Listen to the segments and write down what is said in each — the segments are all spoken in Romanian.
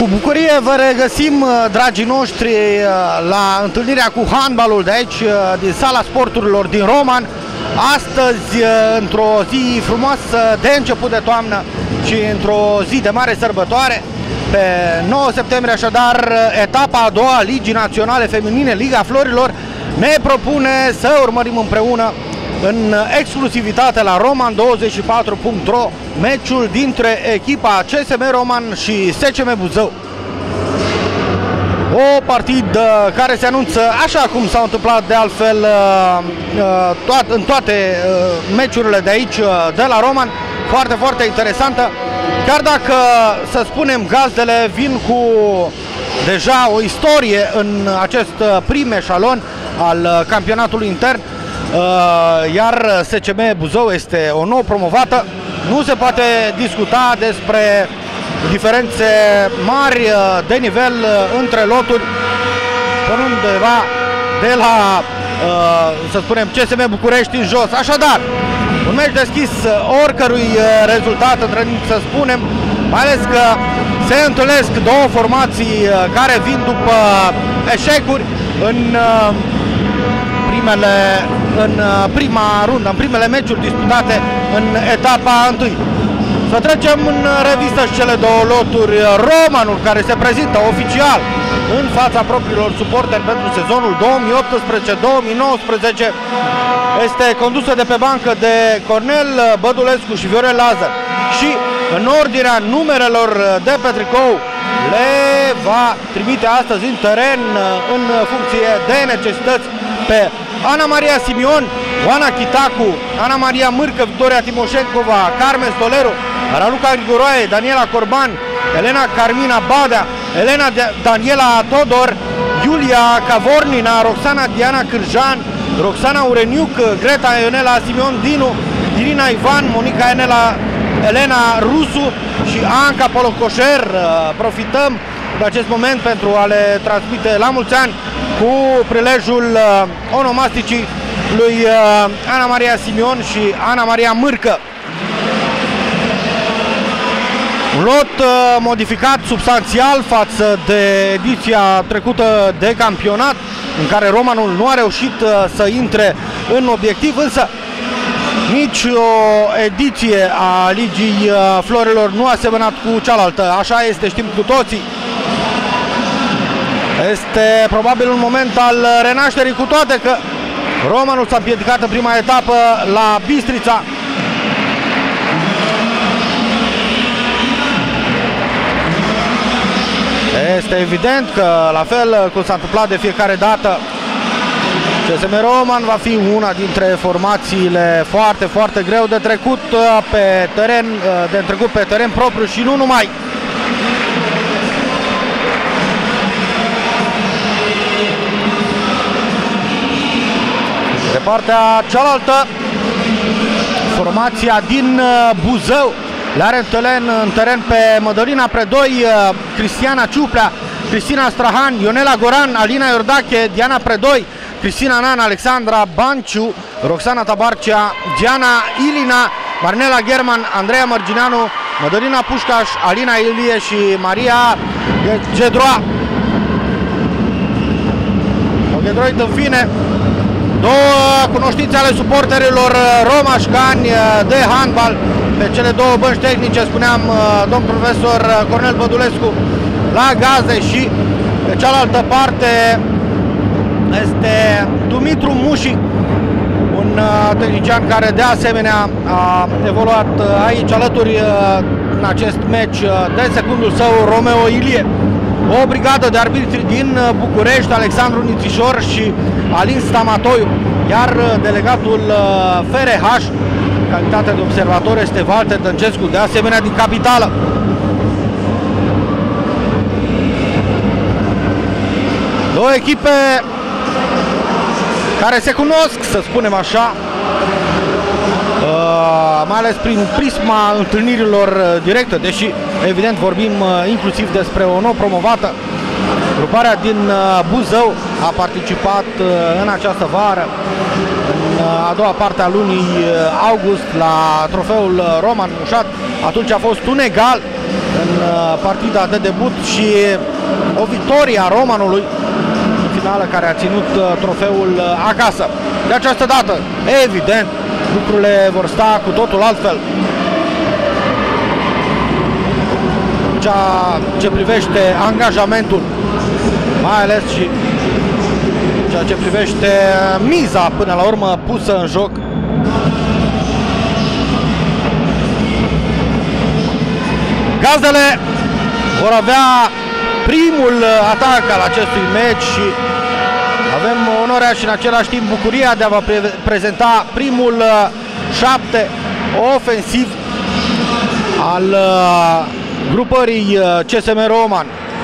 Cu bucurie vă regăsim, dragii noștri, la întâlnirea cu handbalul de aici, din sala sporturilor din Roman. Astăzi, într-o zi frumoasă de început de toamnă și într-o zi de mare sărbătoare, pe 9 septembrie, așadar, etapa a doua a Ligii Naționale Feminine, Liga Florilor, ne propune să urmărim împreună în exclusivitate la Roman24.ro meciul dintre echipa Csm Roman și Scm Buzau. O partidă care se anunță, așa cum s-au întâmplat de altfel în toate meciurile de aici, de la Roman, foarte, foarte interesantă. Chiar dacă, să spunem, gazdele vin cu deja o istorie în acest prim eșalon al campionatului intern, iar Scm Buzau este o nouă promovată, nu se poate discuta despre diferențe mari de nivel între loturi, până undeva de la, să spunem, Csm București în jos. Așadar, un meci deschis oricărui rezultat, îndrăznim să spunem, mai ales că se întâlnesc două formații care vin după eșecuri în prima rundă, în primele meciuri disputate în etapa întâi. Să trecem în revistă și cele două loturi. Romanul, care se prezintă oficial în fața propriilor suporteri pentru sezonul 2018-2019, este condusă de pe bancă de Cornel Bădulescu și Viorel Lazar și în ordinea numerelor de pe tricou le va trimite astăzi în teren în funcție de necesități pe Ana Maria Simion, Oana Chitacu, Ana Maria Mârcă, Victoria Timoșencova, Carmen Stoleru, Raluca Grigoroae, Daniela Corban, Elena Carmina Badea, Elena Daniela Todor, Iulia Cavornina, Roxana Diana Cârjan, Roxana Ureniuc, Greta Ionela Simion Dinu, Irina Ivan, Monica Elena Rusu și Anca Polocoșer. Profităm de acest moment pentru a le transmite la mulți ani cu prilejul onomasticii lui Ana Maria Simion și Ana Maria Mârcă. Un lot modificat substanțial față de ediția trecută de campionat, în care Romanul nu a reușit să intre în obiectiv, însă nici o ediție a Ligii Florilor nu a asemănat cu cealaltă. Așa este, știm cu toții. Este probabil un moment al renașterii, cu toate că Romanul s-a împiedicat în prima etapă la Bistrița. Este evident că, la fel cum s-a întâmplat de fiecare dată, Csm Roman va fi una dintre formațiile foarte, foarte greu de trecut pe teren, propriu și nu numai. De partea cealaltă, formația din Buzău le are în teren pe Mădălina Predoi, Cristiana Ciuplea, Cristina Strahan, Ionela Goran, Alina Iordache, Diana Predoi, Cristina Nan, Alexandra Banciu, Roxana Tabarcea, Diana Ilina, Marnela German, Andreea Mărgineanu, Mădălina Pușcaș, Alina Ilie și Maria Gedroa. O Gedroit, în fine, două cunoștințe ale suporterilor romașcani de handbal pe cele două bănci tehnice, spuneam, domn profesor Cornel Bădulescu la gaze, și pe cealaltă parte este Dumitru Mușic, un tehnician care de asemenea a evoluat aici alături în acest meci de secundul său, Romeo Ilie. O brigadă de arbitri din București, Alexandru Nițișor și Alin Stamatoiu, iar delegatul FRH, în calitate de observator, este Walter Dăncescu, de asemenea din capitală. Două echipe care se cunosc, să spunem așa, mai ales prin prisma întâlnirilor directe, deși evident vorbim inclusiv despre o nouă promovată. Gruparea din Buzău a participat în această vară, în a doua parte a lunii august, la trofeul Roman Mușat. Atunci a fost un egal în partida de debut și o victorie a Romanului în finală, care a ținut trofeul acasă. De această dată, evident, lucrurile vor sta cu totul altfel. Ceea ce privește angajamentul, mai ales și ceea ce privește miza până la urmă pusă în joc. Gazdele vor avea primul atac al acestui meci și avem onoarea și în același timp bucuria de a vă prezenta primul 7 ofensiv al grupării Csm Roman.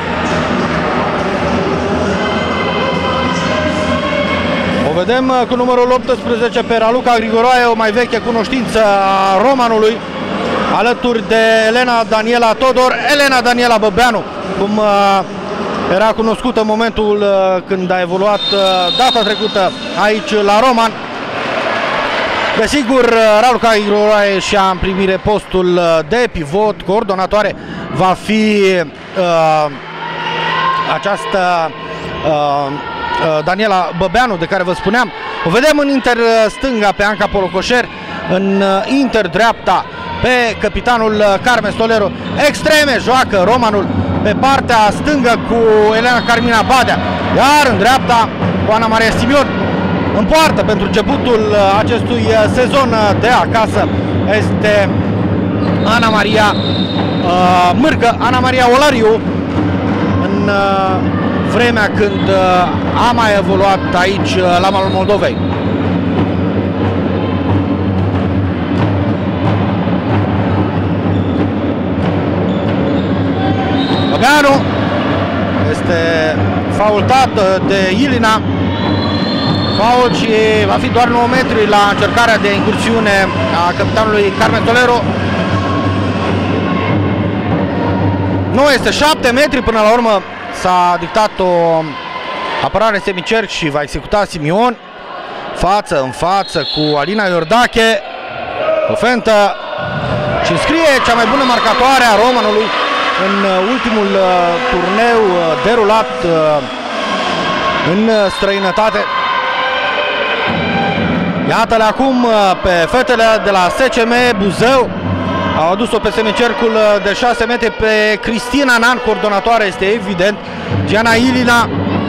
O vedem cu numărul 18 pe Raluca Grigoroae, o mai veche cunoștință a Romanului, alături de Elena Daniela Todor, Elena Daniela Băbeanu, cum era cunoscută în momentul când a evoluat data trecută aici la Roman. Desigur, Raluca Grigoroae și-a în primire postul de pivot, coordonatoare va fi această Daniela Băbeanu, de care vă spuneam. O vedem în inter stânga pe Anca Polocoșer, în inter dreapta pe capitanul Carmen Stolero. Extreme joacă Romanul pe partea stângă cu Elena Carmina Badea, iar în dreapta cu Ana Maria Simion. În poartă pentru începutul acestui sezon de acasă este Ana Maria Mârcă, Ana Maria Olariu, în vremea când a mai evoluat aici la malul Moldovei. Băbeanu este faultat de Ilina. Faul și va fi doar 9 metri la încercarea de incursiune a capitanului Carmen Stolero. Nu, este 7 metri până la urmă. S-a dictat o apărare semicerc și va executa Simion. Față în față cu Alina Iordache. O fentă și înscrie cea mai bună marcatoare a Romanului în ultimul turneu derulat în străinătate. Iată-le acum pe fetele de la Scm Buzau. Au adus-o pe semicercul de 6 metri pe Cristina Nan, coordonatoare este evident, Giana Ilina.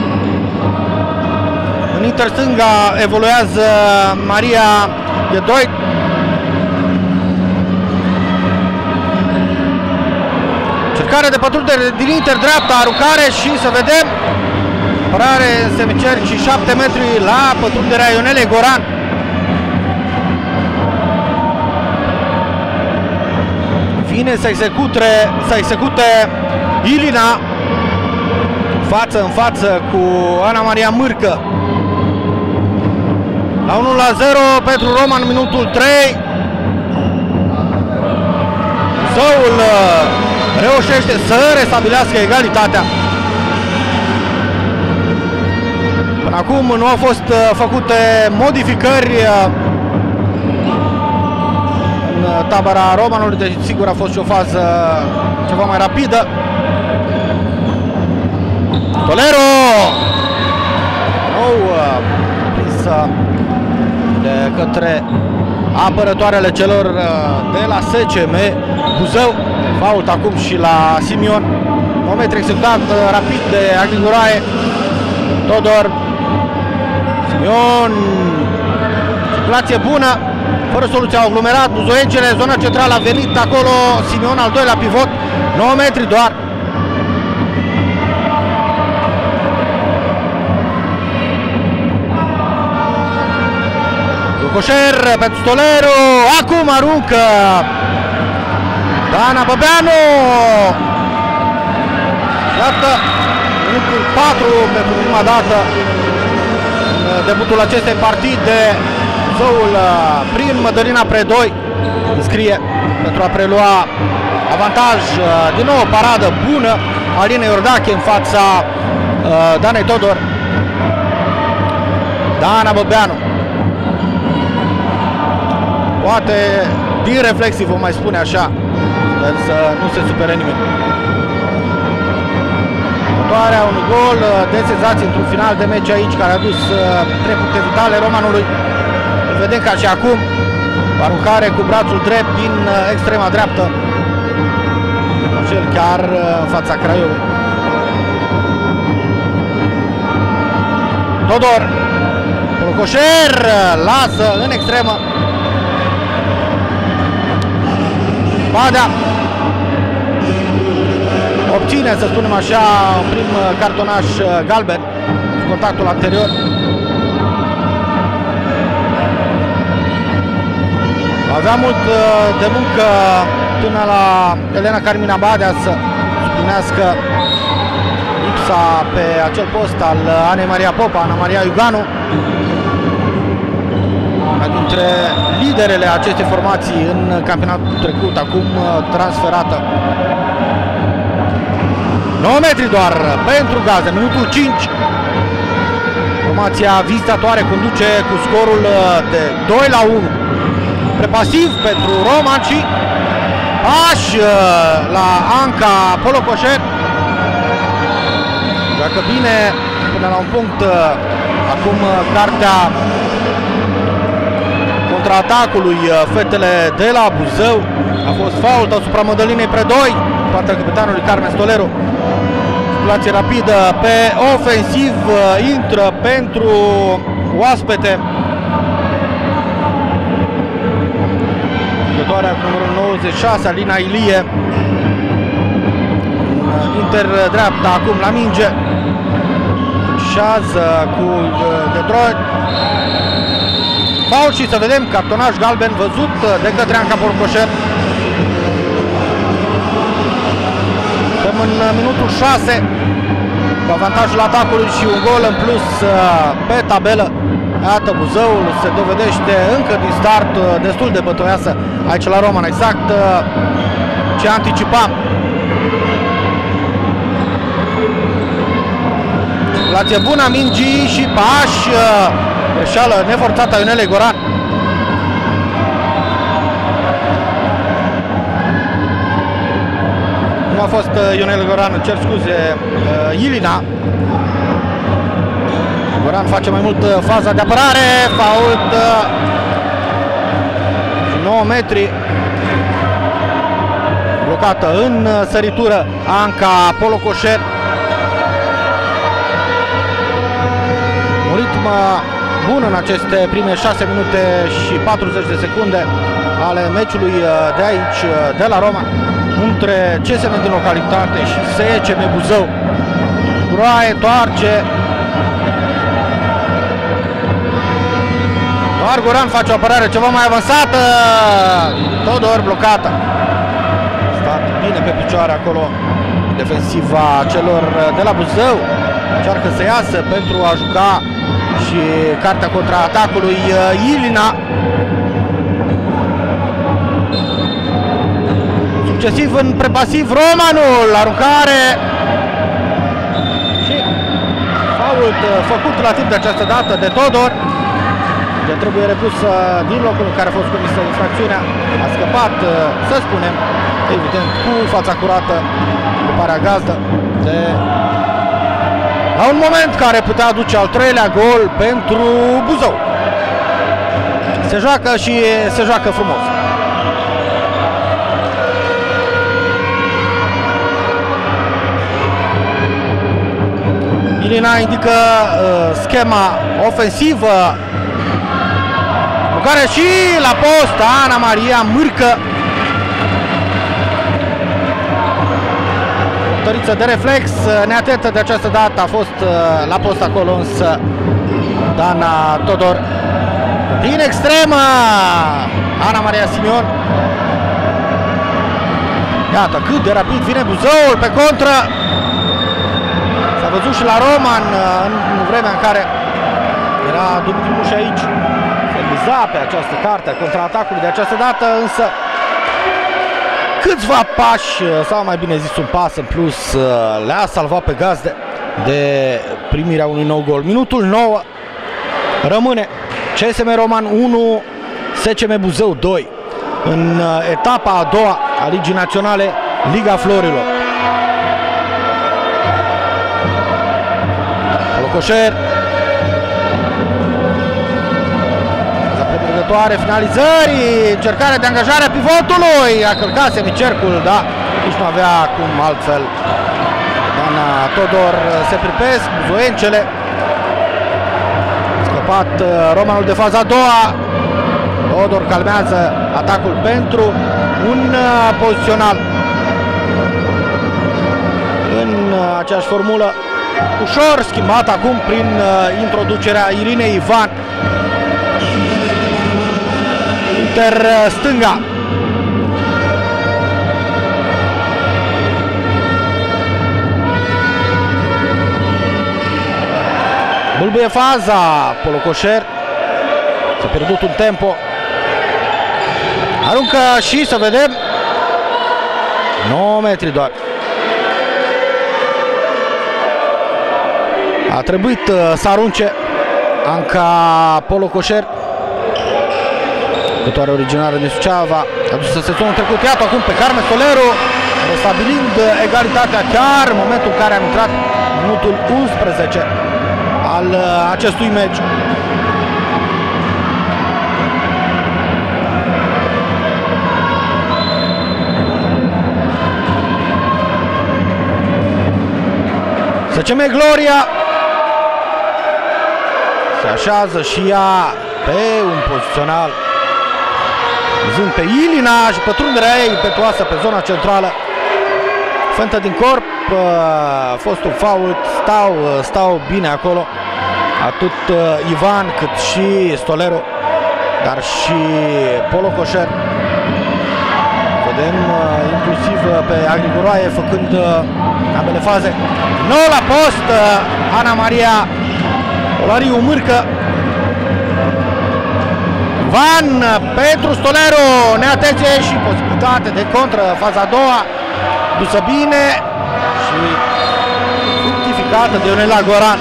În interstânga evoluează Maria Ghedoi. Cercare de pătrundere din inter dreapta, aruncare și să vedem apărare în semicerc și 7 metri la pătrunderea Ionelei Goran. Vine să execute Ilina față în față cu Ana Maria Mârcă. La 1-0 pentru Roman în minutul 3. Buzăul reușește să restabilească egalitatea. Până acum nu au fost făcute modificări în tabăra Romanului, deci sigur a fost și o fază ceva mai rapidă. Stolero! Nou prinsă de către apărătoarele celor de la Scm Buzău. Fault acum și la Simion. 9 metri executat rapid de Grigoroae. Todor. Simion. Circulație bună. Fără soluția aglomerat. Buzoiencele, zona centrală a venit acolo. Simion al doilea pivot. 9 metri doar. Coșer pentru Stolero. Acum aruncă Dana Băbeanu. Iată, minutul 4 pentru prima dată în debutul acestei partide. Buzăul prin Mădălina Predoi înscrie pentru a prelua avantaj. Din nou o paradă bună Alinei Iordache în fața Danei Todor. Dana Băbeanu. Poate din reflexii vom mai spune așa, dar să nu se supere nimeni. Sărbătoarea unui gol de senzație într-un final de meci aici, care a dus 3 puncte vitale Romanului. Îl vedem ca și acum, aruncare cu brațul drept din extrema dreaptă, cel chiar în fața Craiovei. Todor, Polocoșer, lasă în extremă. Badea obține, să spunem așa, un prim cartonaș galben în contactul anterior. Avea mult de muncă până la Elena Carmina Badea să suplinească lipsa pe acel post al Anei Maria Popa, Ana Maria Iuganu, una dintre liderele acestei formații în campionatul trecut, acum transferată. 9 metri doar pentru Gaze, minutul 5. Formația vizitatoare conduce cu scorul de 2-1. Prepasiv pentru Roman și pași la Anca Polocoșer. Joacă bine până la un punct. Acum cartea contraatacului fetele de la Buzău. A fost fault asupra Mădălinei Predoi, partea capitanului Carmen Stoleru. Circulație rapidă pe ofensiv, intră pentru oaspete. Jucătoarea cu numărul 96, Alina Ilie. Inter dreapta acum la minge. Șează cu Detroit. Fault și să vedem cartonaș galben văzut de către Anca Polocoșer. Suntem în minutul 6 cu avantajul atacului și un gol în plus pe tabelă. Iată, Buzăul se dovedește încă din start destul de bătoiasă aici la Roman, exact ce anticipam. Circulație bună a mingii și pași, greșeală neforțată a Ionelei Goran. Nu a fost Ionel Goran, îmi cer scuze, Ilina. Goran face mai mult faza de apărare, fault și 9 metri. Blocată în săritură Anca Polocoșer. Un ritm bun în aceste prime 6 minute și 40 de secunde ale meciului de aici, de la Roma, între Csm din localitate și Scm Buzau. Groaie întoarce. Doar Goran face o apărare ceva mai avansată. Todor blocată. Stat bine pe picioare acolo defensiva celor de la Buzău. Încearcă să iasă pentru a juca și cartea contraatacului Ilina. Succesiv în prepasiv Romanul, aruncare și fault făcut la timp de această dată de Todor. De trebuie repus din locul în care a fost comisă infracțiunea. A scăpat, să spunem, evident, cu fața curată de parea gazdă de la un moment care putea aduce al 3-lea gol pentru Buzău. Se joacă și se joacă frumos. Ilina indică schema ofensivă, cu care și la post Ana Maria Mârcă. Tăriță de reflex, neatentă de această dată, a fost la post acolo, însă Dana Todor din extremă, Ana Maria Simion. Iată cât de rapid vine Buzăul pe contră. S-a văzut și la Roman în vremea în care era Dumitru și aici. Se viza pe această carte a contraatacului de această dată, însă câțiva pași, sau mai bine zis un pas în plus, le-a salvat pe gazde de primirea unui nou gol. Minutul 9 rămâne Csm Roman 1, Scm Buzău 2 în etapa a doua a Ligii Naționale, Liga Florilor. Polocoșer. Premergătoare finalizării, încercare de angajare a pivotului, a călcat semicercul, da, nici nu avea cum altfel. Doamna Todor se pripesc, buzoiencele. Scăpat Romanul de faza a doua. Todor calmează atacul pentru un pozițional. În aceeași formulă, ușor schimbat acum prin introducerea Irinei Ivan. Inter stânga. Bâlbâie faza, Polocoșer. S-a pierdut un tempo. Aruncă și să vedem. 9 metri doar. A trebuit să arunce Anca Polocoșer, jucătoare originară din Suceava, adusă sezonul trecut. Iată acum pe Carmen Soleru, restabilind egalitatea chiar în momentul în care a intrat minutul 11 al acestui meci. Scm Gloria se așează și ea pe un pozițional, zând pe Ilina și pătrunderea ei impetuoasă pe zona centrală. Fentă din corp, a fost un fault, stau bine acolo, atât Ivan cât și Stolero, dar și Polocoșer. Vedem inclusiv pe Agrigoroaie făcând ambele faze. Nou la post, Ana Maria Olariu Mârcă. Van pentru Stolero, neatenție și posibilitate de contră, faza a doua, dusă bine și fructificată de Ionela Goran.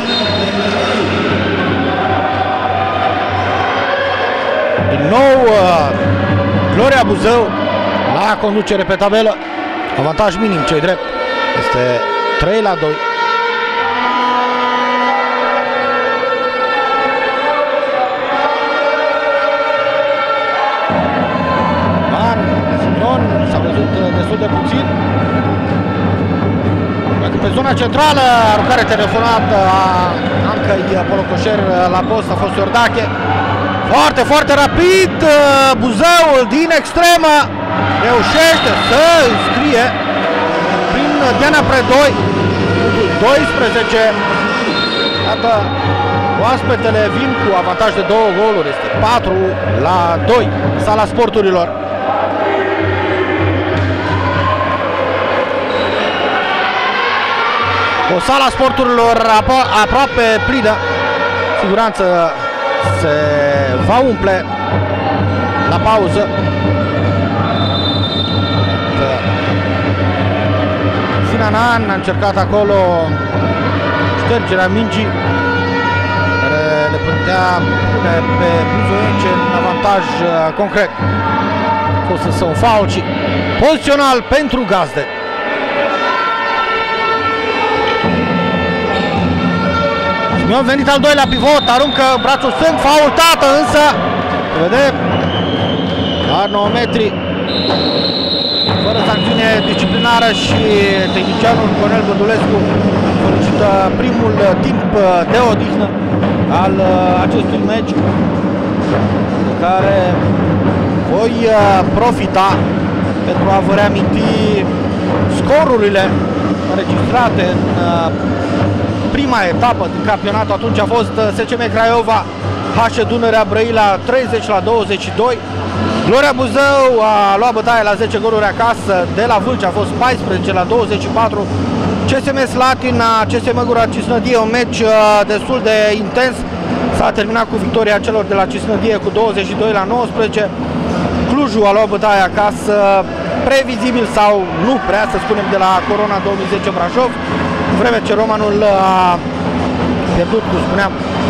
Din nou Gloria Buzău la conducere pe tabelă, avantaj minim cei drept, este 3-2. S-a văzut destul de puțin. Pe zona centrală, aruncare telefonată a Ancăi Polocoșer la post, a fost Iordache. Foarte, foarte rapid, Buzău din extremă reușește să înscrie prin Diana Predoi, 12. Iată, oaspetele vin cu avantaj de 2 goluri, este 4-2, Sala Sporturilor. O Sala Sporturilor aproape plină, siguranță se va umple la pauză. Sinanan a încercat acolo ștergerea mingii care le putea pune pe buzoience în avantaj concret. A fost însă un faul și pozițional pentru gazde. Simeon venit al doilea pivot, aruncă brațul stâng, faultată însă, vedem, doar 9 metri, fără sancțiune disciplinară și tehnicianul Cornel Bădulescu solicită primul timp de odihnă al acestui meci, de care voi profita pentru a vă reaminti scorurile înregistrate în prima etapă din campionat. Atunci a fost Scm Craiova HC Dunărea Brăila 30-22. Gloria Buzău a luat bătaie la 10 goluri acasă de la Vâlcea, a fost 14-24. Csm Slatina, Csm Gura Cisnădie, un meci destul de intens. S-a terminat cu victoria celor de la Cisnădie cu 22-19. Clujul a luat bătaie acasă, previzibil sau nu prea, să spunem, de la Corona 2010 Brașov, în vreme ce Romanul a pierdut, cum spuneam,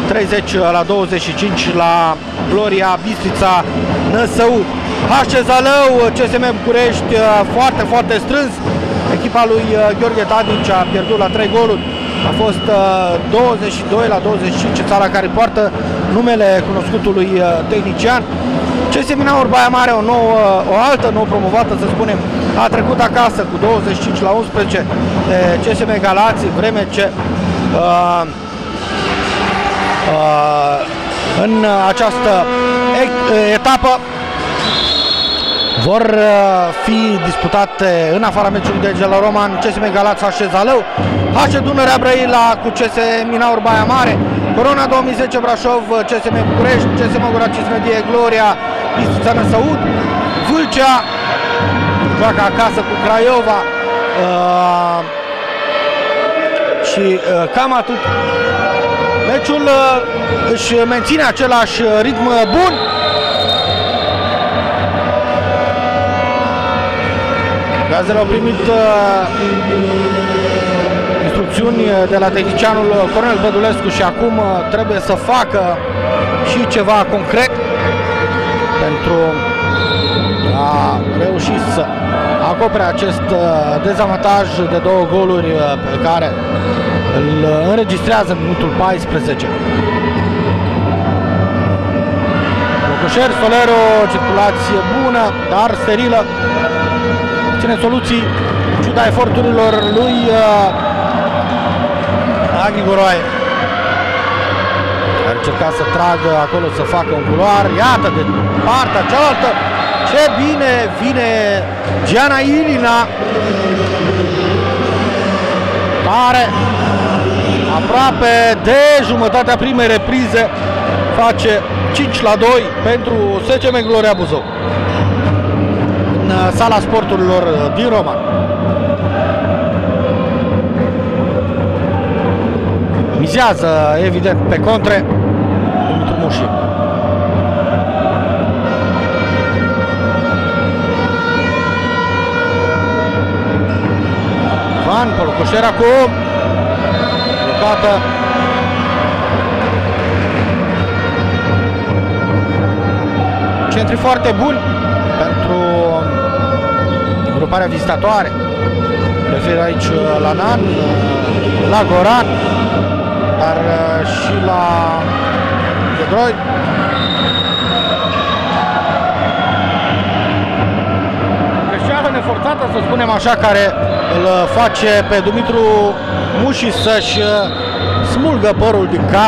30-25 la Gloria Bistrița Năsău. HC Zalău, Csm București, foarte, foarte strâns. Echipa lui Gheorghe Tadici a pierdut la 3 goluri A fost 22-25 în sala care poartă numele cunoscutului tehnician. Csm Baia Mare, o altă nouă promovată, să spunem, a trecut acasă cu 25-11 de Csm Galați, vreme ce în această etapă vor fi disputate în afara meciului de Csm Roman, Csm Galați HC Zalău, HC Dunărea Brăila cu Csm Baia Mare, Corona 2010 Brașov, Csm București, Csm Gura Cismedie Gloria, Istița Năsăud, Vâlcea joacă acasă cu Craiova și cam atât. Meciul își menține același ritm bun. Gazele au primit instrucțiuni de la tehnicianul Cornel Bădulescu și acum trebuie să facă și ceva concret pentru a reuși să acopere acest dezavantaj de 2 goluri pe care îl înregistrează în minutul 14. Locoșer, Solero, circulație bună, dar sterilă. Ține soluții, în ciuda eforturilor lui Agni Goroaie. A încercat să tragă acolo, să facă un culoar. Iată, de partea cealaltă, ce bine vine Giana Ilina, care aproape de jumătatea primei reprize face 5-2 pentru Scm Gloria Buzău în sala sporturilor din Roman. Mizează evident pe contre Dumitru Mușii. Van Polocoșer acum blocată. Centri foarte buni pentru gruparea vizitatoare. Refer aici la Nan, la Goran, dar și la Gedroi. Greșeală neforțată, să spunem așa, care îl face pe Dumitru Mușii să-și smulgă părul din cap.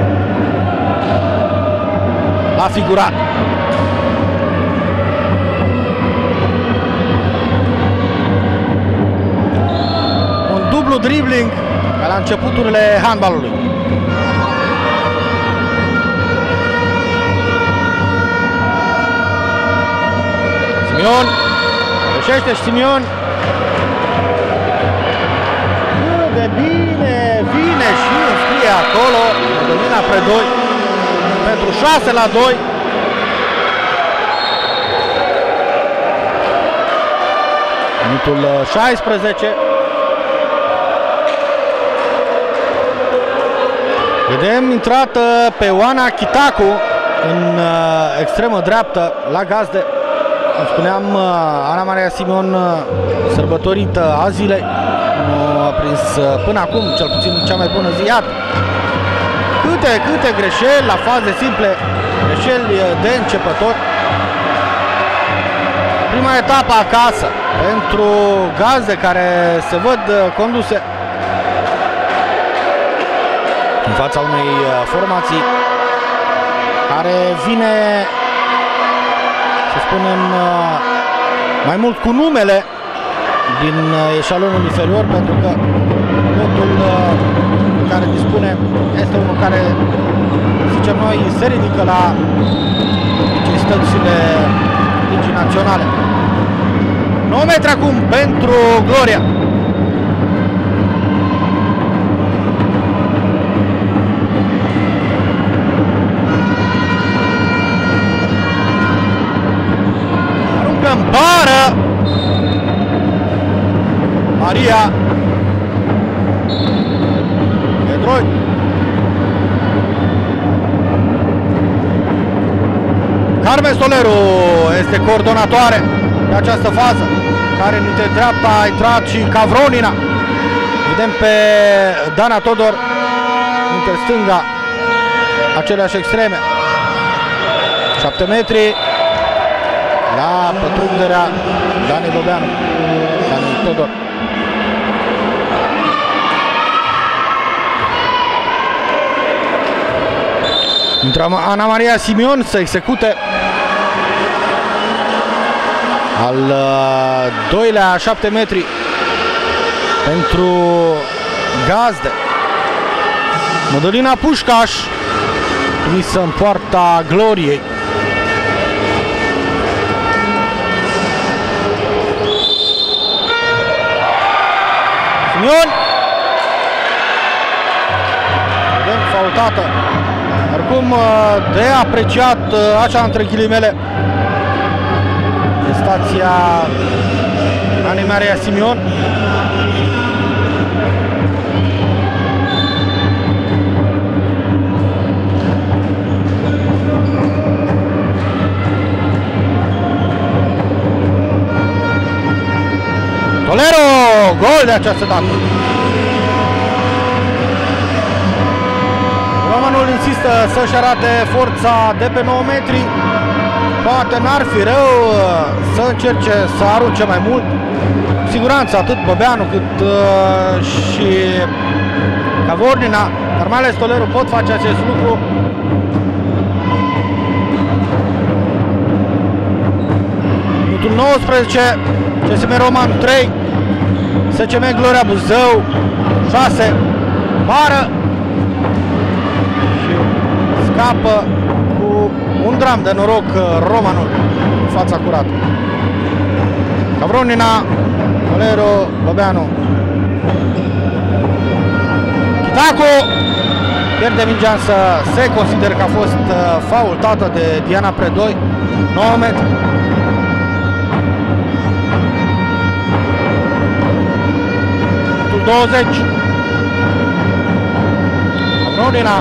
La figurat. Un dublu dribbling ca la începuturile handbalului. Simion greșește și Simion. De bine vine și înscrie acolo domina pre 2 pentru 6-2. Minutul 16. Vedem intrată pe Oana Chitacu în extremă dreaptă la gazde. Cum spuneam, Ana Maria Simion sărbătorită a zilei. Nu a prins până acum, cel puțin, cea mai bună zi. Iată, câte greșeli la faze simple, greșeli de începător. Prima etapă acasă pentru Gazde, care se văd conduse în fața unei formații care vine, să spunem, mai mult cu numele din eșalonul inferior, pentru că lotul care dispune este unul care, zicem noi, se ridică la necesitățile ligii naționale. 9 metri acum pentru Gloria. Aruncă în bară Maria Pedroi. Carmen Soleru este coordonatoare de această fază, care dintre dreapta a intrat și Cavronina. Vedem pe Dana Todor, între stânga, aceleași extreme. 7 metri la pătrunderea Dani Bobeanu, Dani Todor. Intră Ana Maria Simion să execute al doilea 7 metri pentru gazde. Mădălina Pușcaș trimisă în poarta gloriei. Simion, vedem faultată. Oricum de apreciat, așa între ghilimele, prestația Ana Maria Simion. Tolero, gol de această dată. Romanul insistă să-și arate forța de pe 9 metri. Poate n-ar fi rău să încerce să arunce mai mult. Cu siguranță atât Bobeanu cât și Cavornina, dar mai ales Tolero pot face acest lucru. Minutul 19, Csm Roman 3, Scm Gloria Buzău 6, bară și scapă cu un dram de noroc Romanul în fața curată. Cavronnina, Tolero, Bobeanu. Chitacu pierde mingea, însă se consideră că a fost faultată de Diana Predoi. 9 metri. Minutul 20. Cavronnina.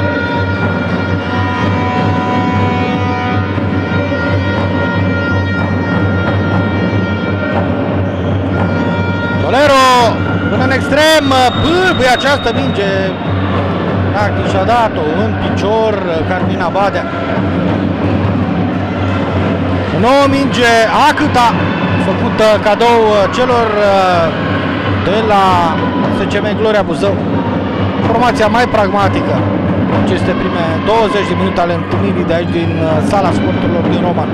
Tolero până în extrem, bâlbâie această minge, practic și-a dat-o în picior Carmina Badea. O nouă minge a câta, făcută cadou celor de la Scm Gloria Buzău. Formația mai pragmatică aceste prime 20 de minute ale întâlnirii de aici din sala sporturilor din Roman.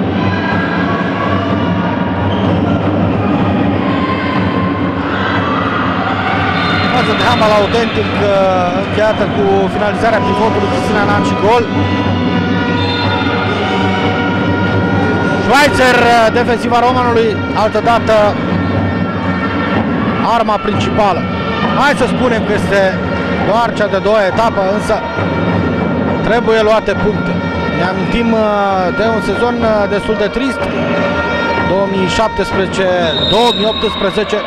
De handbal autentic încheiată cu finalizarea pivotului Cristina Nan și gol. Schweitzer, defensiva Romanului, altădată arma principală. Hai să spunem că este doar cea de doua etapă, însă trebuie luate puncte. Ne amintim de un sezon destul de trist, 2017-2018,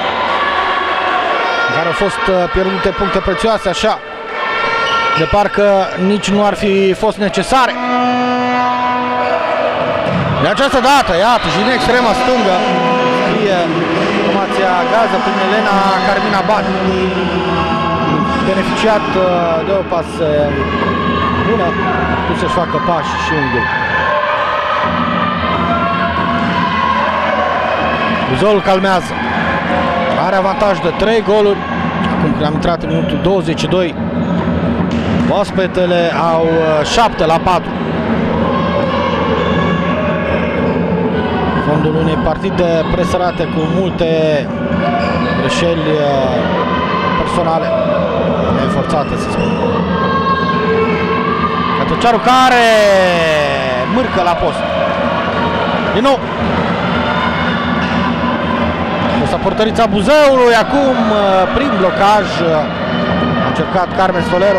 care au fost pierdute puncte prețioase, așa, de parcă nici nu ar fi fost necesare. De această dată, iată, și în extrema stângă, scrie formația gază prin Elena Carmina Bad. Beneficiat de o pasă bună, tu să-și facă pași și un gol. Buzăul calmează. Are avantaj de 3 goluri. Acum când am intrat în minutul 22, oaspetele au 7-4. Fondul unei partide presărate cu multe greșeli personale, neforțate, să spun. Cătăcearu care mârcă la post. Din nou. Portărița Buzăului, acum prin blocaj a încercat Carmen Solero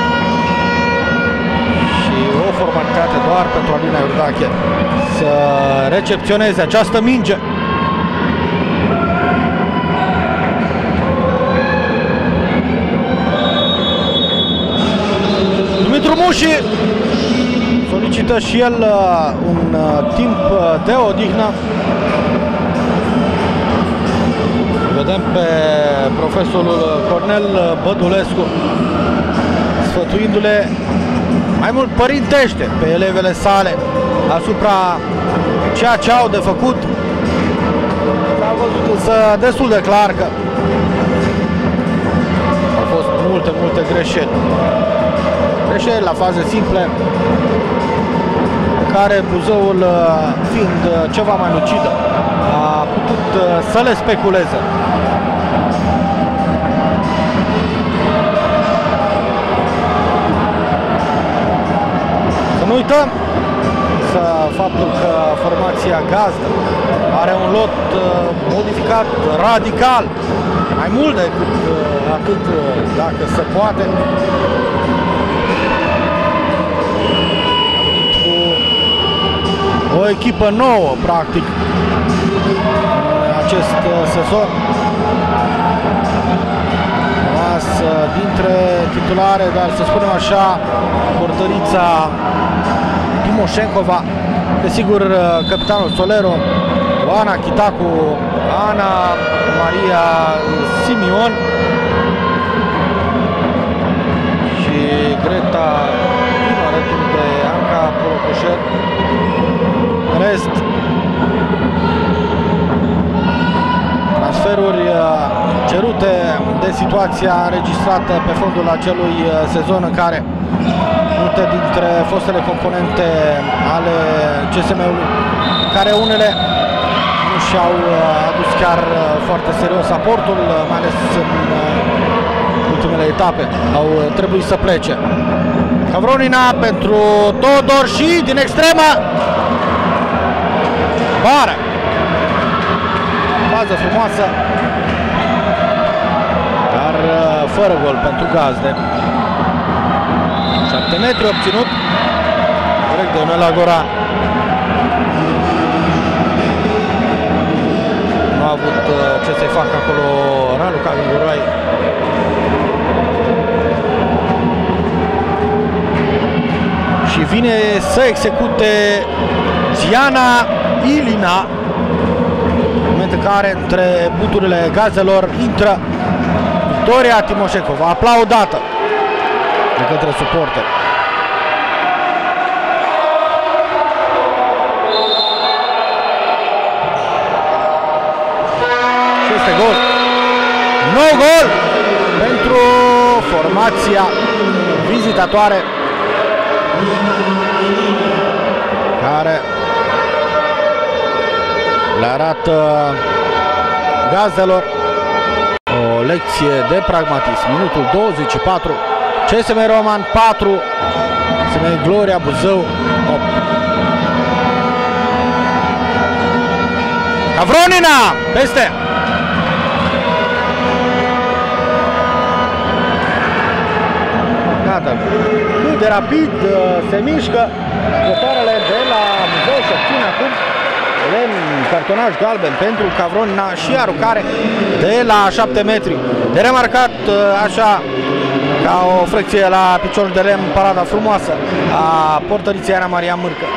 și o formalitate doar pentru Alina Iordache să recepționeze această minge. Dumitru Muși solicită și el un timp de odihnă. Vedem pe profesorul Cornel Bădulescu sfătuindu-le mai mult părintește pe elevele sale asupra ceea ce au de făcut. S-a văzut însă destul de clar că au fost multe greșeli. Greșeli la faze simple, care Buzăul, fiind ceva mai lucidă, a putut să le speculeze. Să nu uităm să faptul că formația gazdă are un lot modificat radical, mai mult decât atât, dacă se poate. O echipă nouă, practic, în acest sezon. Rămas dintre titulare, dar să spunem așa, portărița Timoșencova, desigur, capitanul Solero, Oana Chitacu, Ana Maria Simion și Greta Tino, alături de Anca Porocoșer. În rest, transferuri cerute de situația înregistrată pe fondul acelui sezon în care multe dintre fostele componente ale CSM-ului, care unele nu și-au adus chiar foarte serios aportul, mai ales în ultimele etape, au trebuit să plece. Cavronina pentru Todor și din extremă bară. Fază frumoasă, dar fără gol pentru gazde. 7 metri obținut direct de Ionela Goran. Nu a avut ce să-i facă acolo Raluca Grigoroi. Și vine să execute Diana Ilina, în momentul în care între buturile gazelor intră Victoria Timoșencova, aplaudată de către suporter. Și este gol. Nou gol pentru formația vizitatoare, care le arată gazdelor o lecție de pragmatism. Minutul 24, Csm Roman 4, Csm Gloria Buzău 8. Cavronina peste. Iată cât de rapid se mișcă jucătoarele de la Buzău și obține acum cartonaj galben pentru Cavronina și aruncare de la 7 metri. De remarcat așa ca o frecție la piciorul de lemn, parada frumoasă a portăriței Ana Maria Mârcă.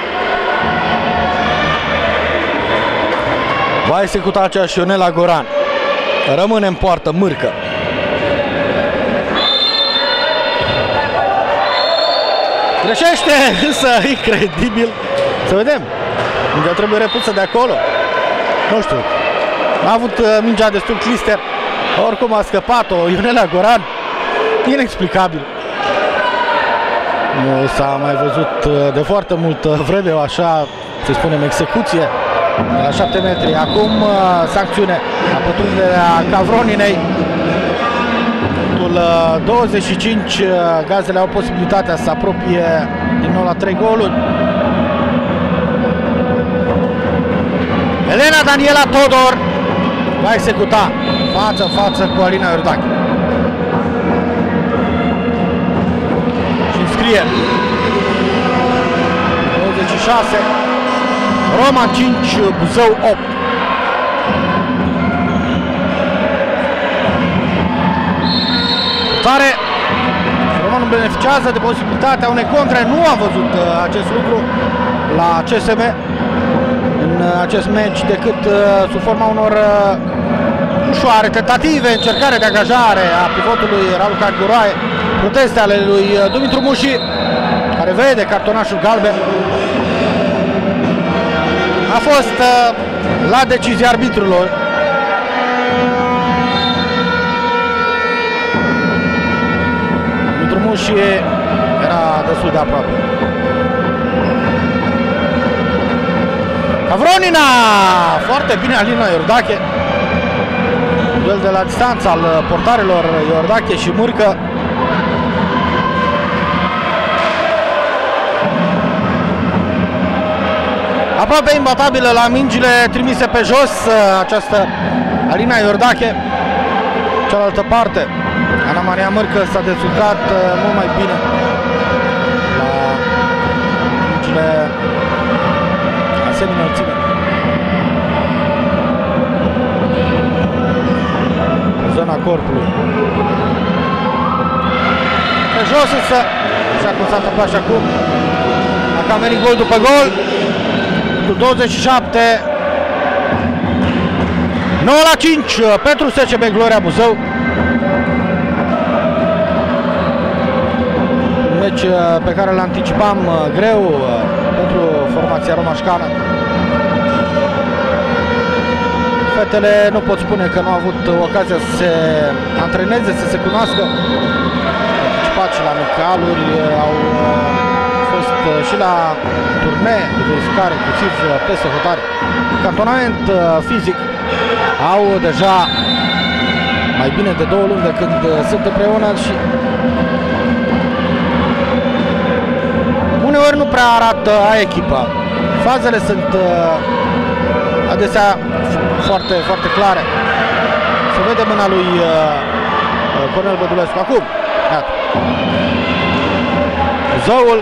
Va executa aceeași Ionela Goran. Rămâne în poartă Mârcă. Greșește, însă incredibil. Să vedem. Mingea trebuie repusă de acolo. Nu știu. A avut mingea destul clister. Oricum a scăpat-o Ionela Goran. Inexplicabil. Nu s-a mai văzut de foarte multă vreme, așa să spunem, execuție de la 7 metri. Acum sancțiune la pătrunderea Cavroninei. 25, gazele au posibilitatea să apropie din nou la 3 goluri. Elena Daniela Todor va executa față în față cu Alina Iordache. Și înscrie 26, Roman 5, Buzău 8. Tare, Romanul beneficiază de posibilitatea unei contre. Nu am văzut acest lucru la CSM în acest meci decât sub forma unor ușoare, tentative, încercare de angajare a pivotului Raluca Guroaie, proteste ale lui Dumitru Muși, care vede cartonașul galben. A fost la decizia arbitrilor. Dumitru Muși era destul de aproape. Avronina! Foarte bine Alina Iordache. Duel de la distanță al portarelor Iordache și Mârcă. Aproape imbatabilă la mingile trimise pe jos această Alina Iordache. Cealaltă parte, Ana Maria Mârcă s-a descurcat mult mai bine la mingile asemenea înălțime. Pe zona corpului. Pe jos însă, așa cum s-a întâmplat și acum, dacă a venit gol după gol, 27, 9-5 pentru Scm Gloria Buzău. Meci pe care îl anticipam greu pentru formația romașcană. Fetele nu pot spune că nu au avut ocazia să se antreneze, să se cunoască. Participat și la mecaluri, au fost și la turnee de verificare, inclusiv peste hotare. Cantonament fizic, au deja mai bine de 2 luni de când sunt împreună și uneori nu prea arată a echipă. Fazele sunt adesea foarte, foarte clare. Se vede mâna lui Cornel Bădulescu. Acum, iată. Buzăul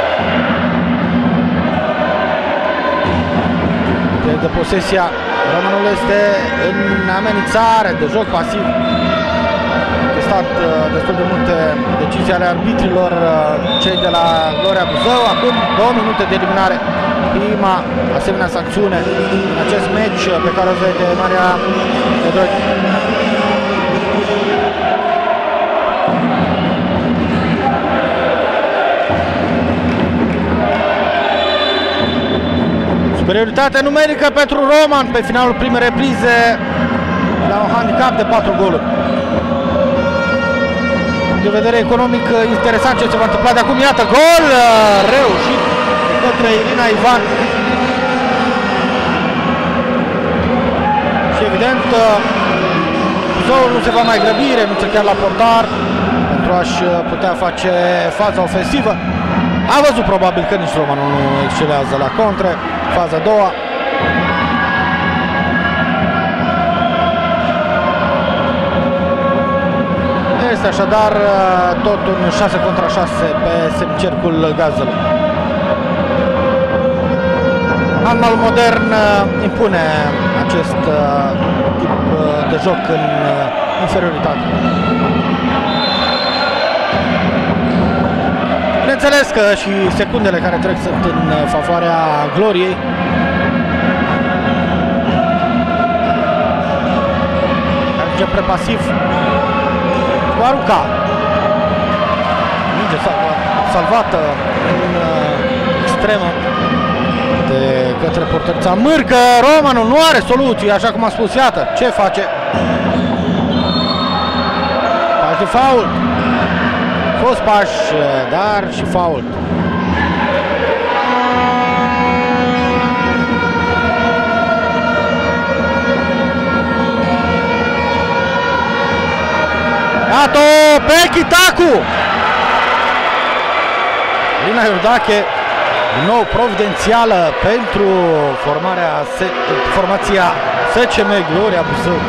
de posesia. Romanul este în amenințare de joc pasiv. Testat destul de multe decizii ale arbitrilor, cei de la Gloria Buzău. Acum 2 minute de eliminare. Prima asemenea sancțiune în acest meci pe care o vede Maria Pedoi. Superioritate numerică pentru Roman pe finalul primei reprize la un handicap de 4 goluri. De vedere economic interesant ce se va întâmpla de acum. Iată, gol reușit de către Irina Ivan. Și evident, Buzăul nu se va mai grăbi, renunță chiar la portar pentru a-și putea face faza ofensivă. A văzut probabil că nici Roman nu excelează la contre. Faza a doua. Este așadar tot un 6 contra 6 pe semicercul gazelor. Handbalul modern impune acest tip de joc în inferioritate. Bineînțeles că și secundele care trec sunt în favoarea Gloriei. Merge prepasiv cu arunca. Minge salvată în extremă de către portărița Mârcă. Romanul nu are soluții, așa cum am spus. Iată ce face. Pași de faul. Fost pași, dar și faul. Iată-o pe Chitacu! Lina Iordache, din nou providențială pentru formația Scm Gloria Buzău.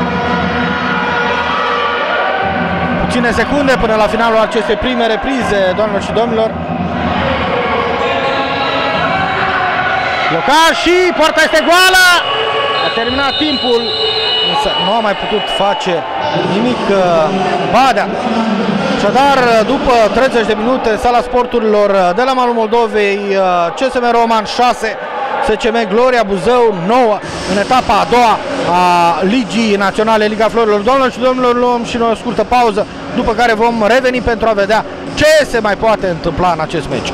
Puține secunde până la finalul acestei prime reprize, doamnelor și domnilor. Blocaș și poarta este goală! A terminat timpul, însă nu a mai putut face nimic Badea. Așadar, după 30 de minute, Sala Sporturilor de la malul Moldovei, Csm Roman 6, Scm Gloria Buzău 9 în etapa a doua a Ligii Naționale Liga Florilor. Doamnelor și domnilor, luăm și noi o scurtă pauză, după care vom reveni pentru a vedea ce se mai poate întâmpla în acest meci.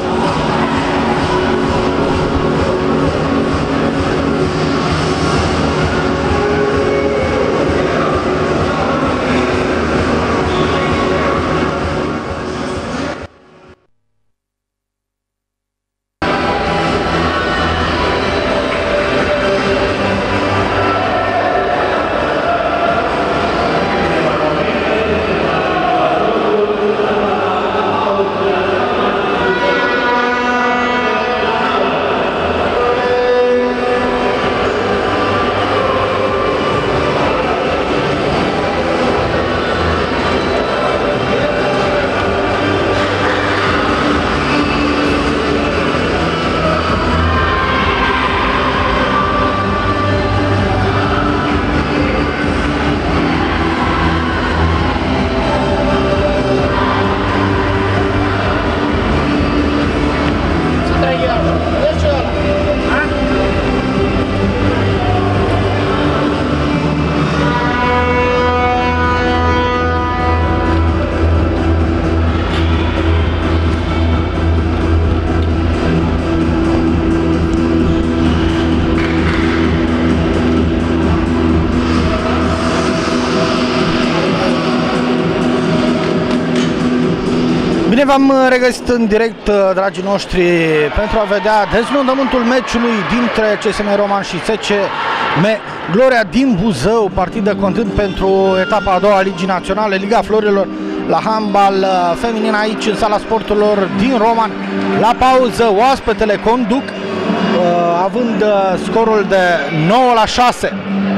Bine v-am regăsit în direct, dragii noștri, pentru a vedea deznodământul meciului dintre Csm Roman și Scm Gloria din Buzău, partidă contând pentru etapa a doua a Ligii Naționale, Liga Florilor, la handbal feminin aici în sala sporturilor din Roman. La pauză, oaspetele conduc, având scorul de 9-6.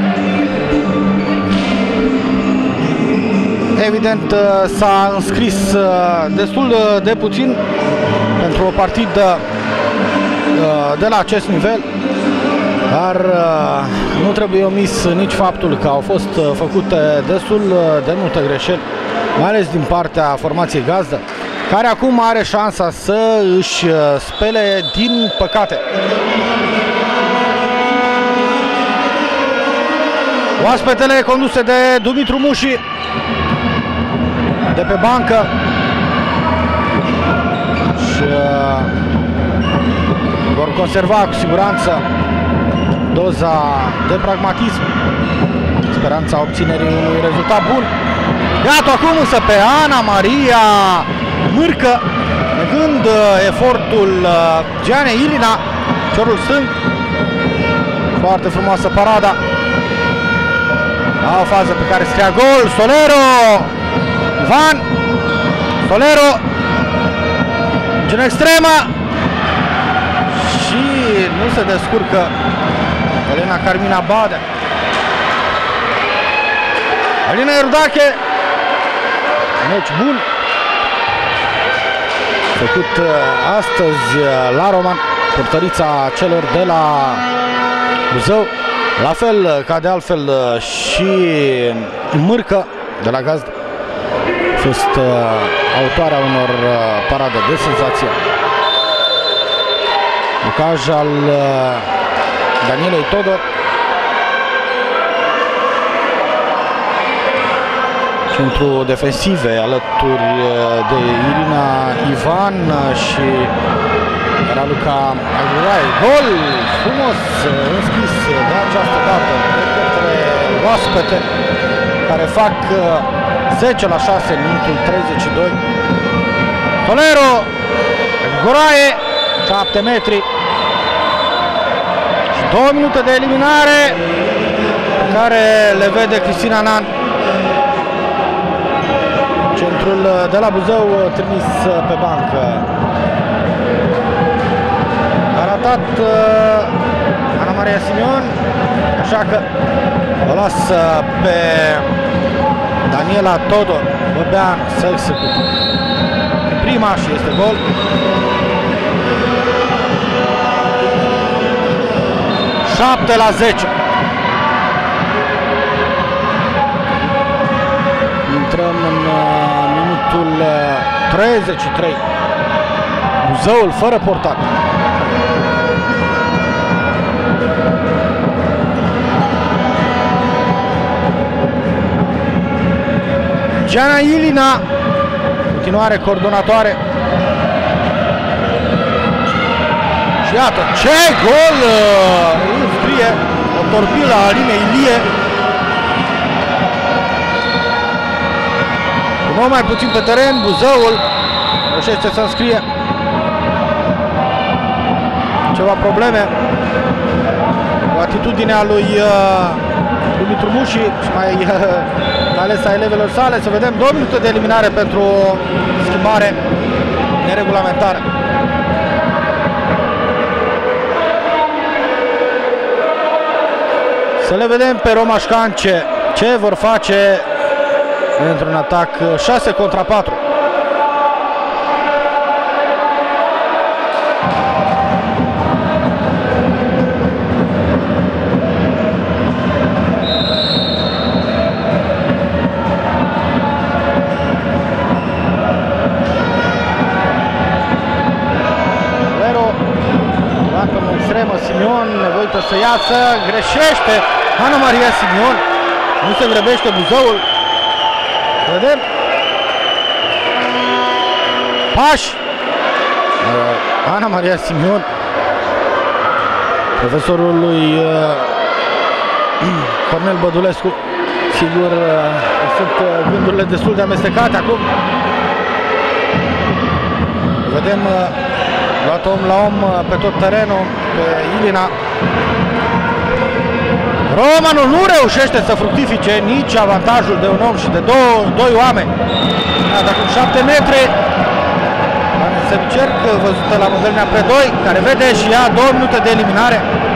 Evident, s-a înscris destul de puțin pentru o partidă de la acest nivel, dar nu trebuie omis nici faptul că au fost făcute destul de multe greșeli, mai ales din partea formației gazdă, care acum are șansa să își spele din păcate. Oaspetele conduse de Dumitru Muși de pe bancă și vor conserva cu siguranță doza de pragmatism, speranța obținerii unui rezultat bun. Iată acum însă pe Ana Maria Mârcă, negând efortul Gianei Ilina, ciorul stâng. Foarte frumoasă parada. La o fază pe care scria gol, Solero! Ivan Solero în extremă și nu se descurcă Elena Carmina Badea. Alina Iordache, meci bun făcut astăzi la Roman, portărița celor de la Buzău, la fel ca de altfel și Mârcă de la gazdă. A fost autoarea unor parade de senzație. Lucaj al Danielei Todor. Centru defensive alături de Irina Ivan și Raluca Agurai. Gol frumos înscris de această dată de către oaspete, care fac 10-6 în minutul 32. Tolero, Goraie, 7 metri și 2 minute de eliminare care le vede Cristina Nan. Centrul de la Buzău trimis pe bancă. A ratat Ana Maria Simion, așa că o lasă pe Daniela Todor Băbean să execute prima și este gol. Șapte la 10. Intrăm în minutul 33. Buzăul fără portar. Geana Ilina, continuare coordonatoare. Și iată, ce gol înscrie o torpilă a Alinei Ilie. Un om mai puțin pe teren, Buzăul reușește să înscrie. Ceva probleme cu atitudinea lui Dumitru Muși și mai ales a elevelor sale. Să vedem 2 minute de eliminare pentru o schimbare neregulamentară. Să le vedem pe romașcani ce vor face într-un atac 6 contra 4. Simion, nevoită să iasă, greșește Ana Maria Simion, nu se grăbește Buzăul. Vedem pași Ana Maria Simion, profesorul lui Cornel Bădulescu. Sigur, sunt gândurile destul de amestecate acum. Vedem luat om la om pe tot terenul, pe Ilina. Romanul nu reușește să fructifice nici avantajul de un om și de doi oameni. Iată acum 7 metri. Semicerc, văzută la modelina pre 2, care vede și ea 2 minute de eliminare.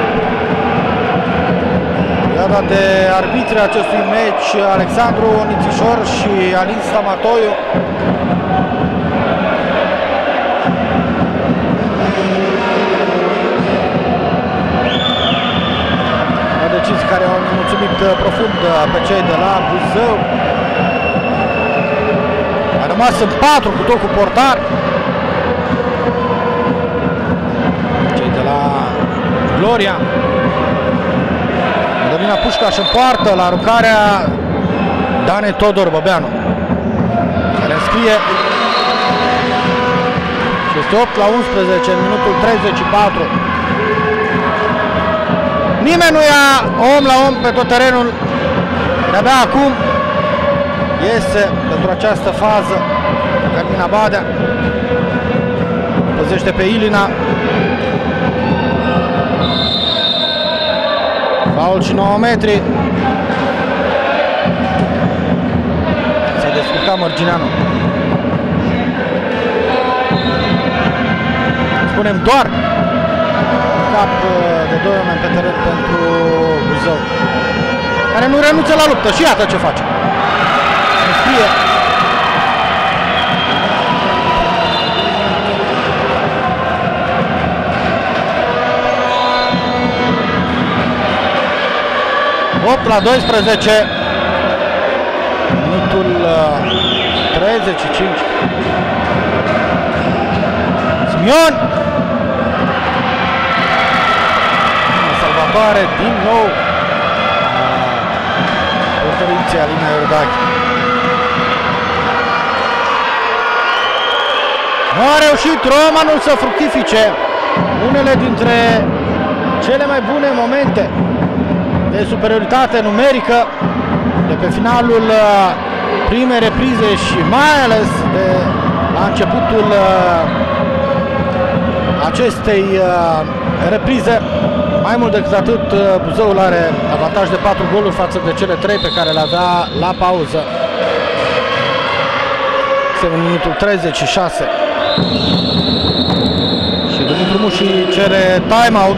Iată de arbitrii acestui meci, Alexandru Nițișor și Alin Stamatoiu. Care au mulțumit profund pe cei de la Buzău. A rămas în 4 cu tot cu portar. Cei de la Gloria. Dorina Pușcaș în poartă la aruncarea Dane Todor Băbeanu, care înscrie. Și este 8 la 11 în minutul 34. Nimeni nu ia om la om pe tot terenul. De-abia acum iese pentru această fază Carmina Badea. Păzește pe Ilina. Faul și 9 metri. S-a descurcat Mărgineanu. Spunem doar cap de 2 oameni pe teren pentru Buzău, care nu renunță la luptă. Și iată ce face. Înscrie. Opt la 12. Minutul 35. Simion. Din nou portăriția Alina Iordache. Nu a reușit Romanul să fructifice unele dintre cele mai bune momente de superioritate numerică de pe finalul primei reprize și mai ales de la începutul acestei reprize. Mai mult decât atât, Buzăul are avantaj de 4 goluri față de cele 3 pe care le avea la pauză. Este în minutul 36. Și Dumitru Muși cere time-out.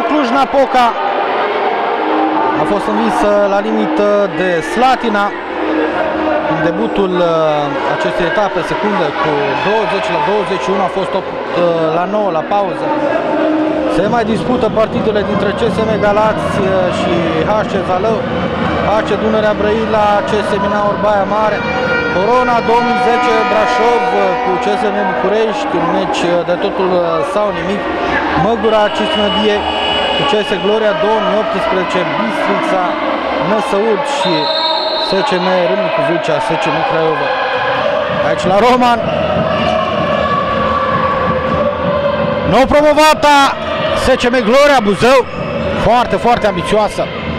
Cluj-Napoca a fost învinsă la limită de Slatina în debutul acestei etape secunde cu 20-21, a fost 8-9 la pauză. Se mai dispută partidele dintre Csm Galați și HC Zalău, HC Dunărea Brăila, CSM Baia Mare, Corona 2010 Brașov cu CSM București, un meci de totul sau nimic, Măgura Cismădie cu CS Gloria 2018, Bistrița, Năsăud și SCM Râmnicu Vâlcea, SCM Craiova. Aici la Roman, nou promovata SCM Gloria Buzău, foarte, foarte ambițioasă.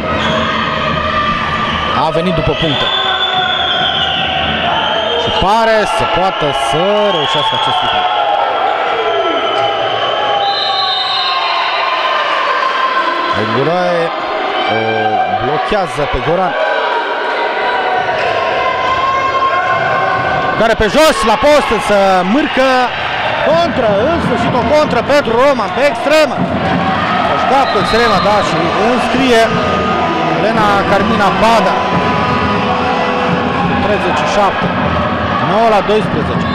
A venit după puncte. Și pare să poată să reușească acest lucru. Aiguroae o blochează pe Goran, care pe jos la post, însă mârcă contră, în sfârșit o contră pentru Roman pe extremă. A jucat cu extrema, da, și înscrie Elena Carmina Bada 37, 9-12.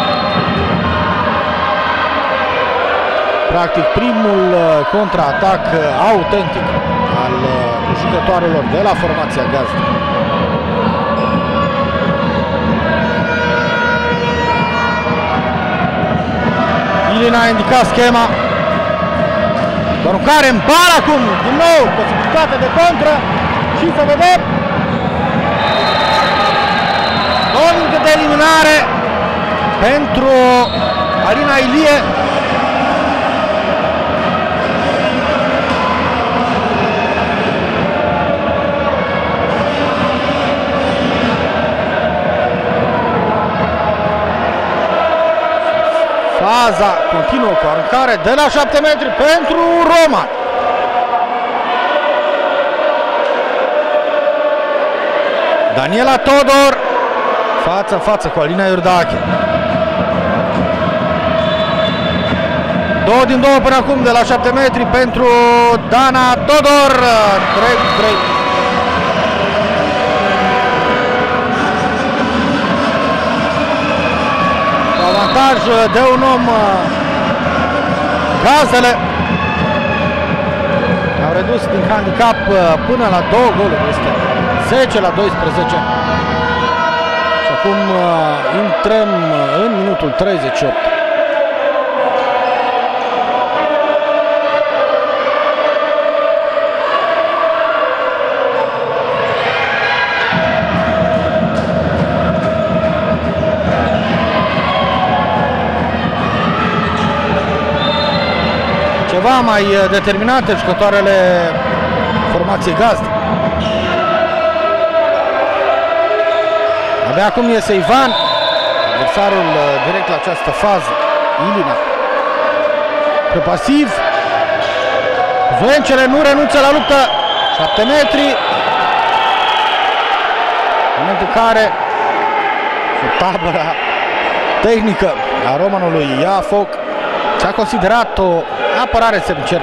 Practic primul contraatac autentic al jucătoarelor de la formația gazdă. Ilina a indicat schema. Aruncare în bar acum, din nou, posibilitate de contră și să vedem. 2 minute de eliminare pentru Alina Ilie. Faza continuă cu aruncare de la 7 metri pentru Roman. Daniela Todor față în față cu Alina Iordache. 2 din 2 până acum de la 7 metri pentru Dana Todor. 3-3. Avantaj de un om gazdele. Au redus din handicap până la 2 goluri. Este 10-12. Și acum intrăm în minutul 38. Ceva mai determinate jucătoarele formației gazdă. Abia acum iese Ivan, adversarul direct la această fază, Ilina. Pe pasiv, Zoencele nu renunță la luptă, 7 metri. În momentul în care tabăra tehnică a Romanului ia foc, s-a considerat o apărare semicerc.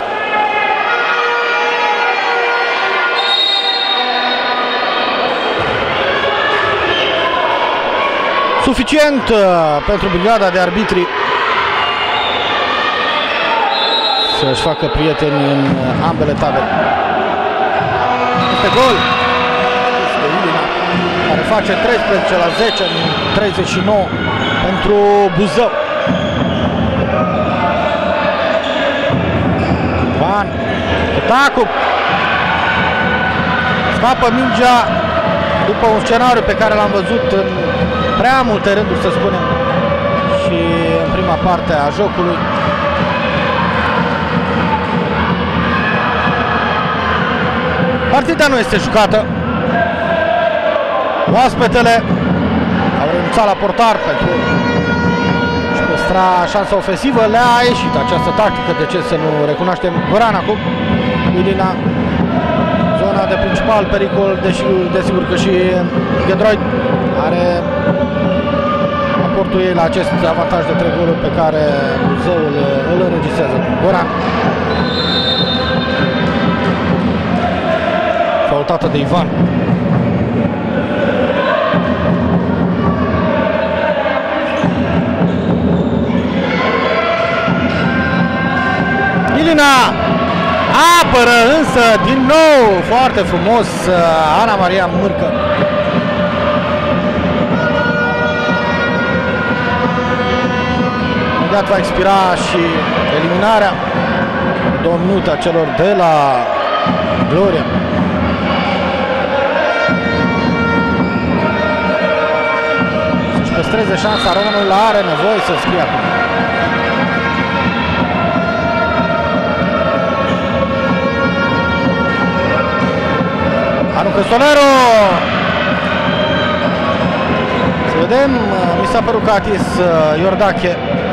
Suficient pentru brigada de arbitri să-și facă prieteni în ambele tabere. Este gol de Ilina, care face 13-10 în 39 pentru Buzău. Van Tacu scapă mingea după un scenariu pe care l-am văzut în prea multe rânduri, să spunem, și în prima parte a jocului. Partida nu este jucată. Oaspetele au renunțat la portar pentru a păstra șansa ofensivă. Le-a ieșit această tactică, de ce să nu recunoaștem. Goran acum, Ilina, zona de principal pericol, deși desigur că și Ghedroid are aportul ei la acest avantaj de 3 goluri pe care Buzău îl înregistrează. Goran, faultată de Ivan. Ilina apără însă din nou foarte frumos Ana Maria Mârcă. Imediat va expira și eliminarea 2 minute a celor de la Gloria. Să-și păstreze șansa, Romanul are nevoie să scrie acum. Aruncă Solero. Să vedem, mi s-a părut că a atins Iordache.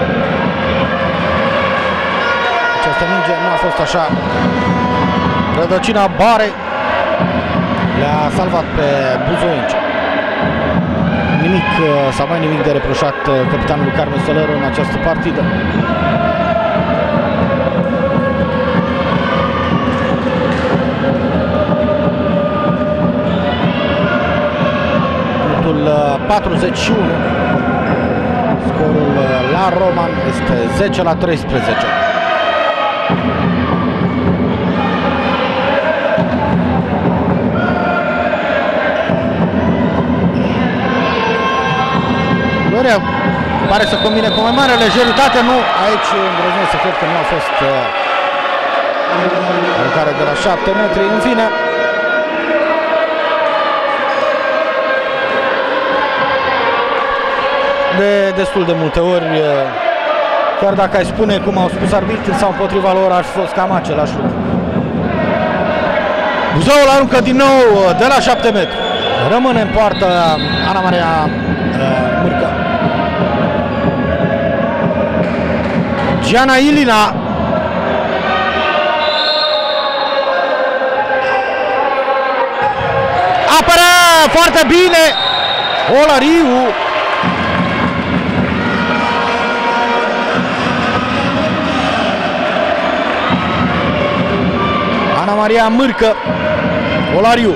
Această minge nu a fost așa. Rădăcina barei le-a salvat pe buzoinci. Nimic sau mai nimic de reproșat capitanului Carmen Solero în această partidă. Minutul 41. Scorul la Roman este 10-13. Gloria pare să combine cu mai mare lejeritate, nu, aici îndrăznesc să cred că nu a fost aruncare de la 7 metri, în fine. De destul de multe ori, chiar dacă ai spune cum au spus arbitrii sau împotriva lor, ar fi fost cam același lucru. Buzăul aruncă din nou de la 7 metri. Rămâne în poartă Ana Maria Mârcă. Giana Ilina. Apără foarte bine Olariu. Ana Maria Mârcă. Olariu.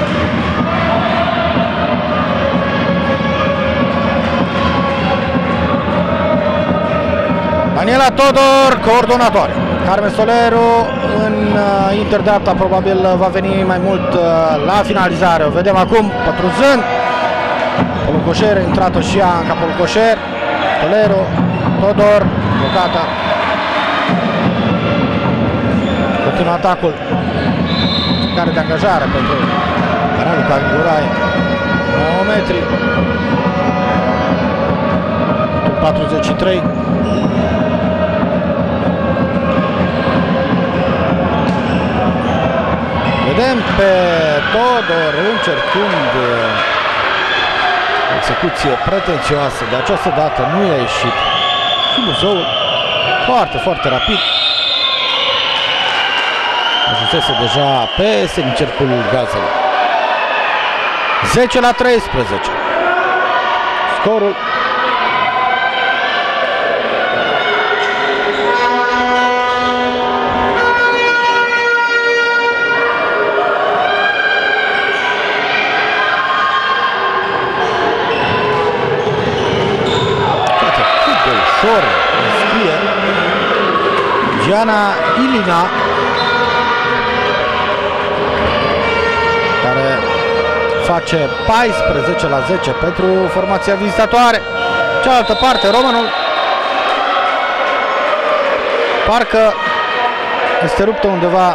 Daniela Todor, coordonatoare. Carmen Solero în inter de dreapta, probabil va veni mai mult la finalizare. O vedem acum pătrunzând. Polucoșer, intrat-o și ea în capul Polucoșer. Solero, Todor, blocata. Continuă atacul. Care de angajare pentru Raluca Guraie. 9 metri. 43. Vedem pe Todor încercând execuție pretențioasă, de această dată nu i-a ieșit. Și Buzău foarte, foarte rapid ajunsese deja pe semicercul gazelor. 10-13. Scorul. Scrie Giana Ilina, care face 14-10 pentru formația vizitatoare. Cealaltă parte, Romanul parcă este ruptă undeva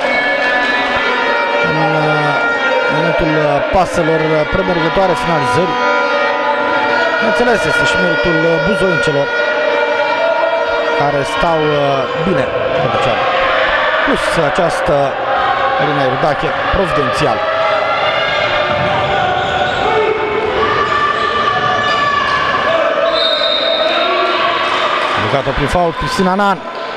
în momentul paselor premergătoare finalizării. Bineînțeles, este și meritul buzoincelor, care stau bine pe picioare. Plus această Elina Iordache providențial. Jucat-o prin fault Cristina Nan.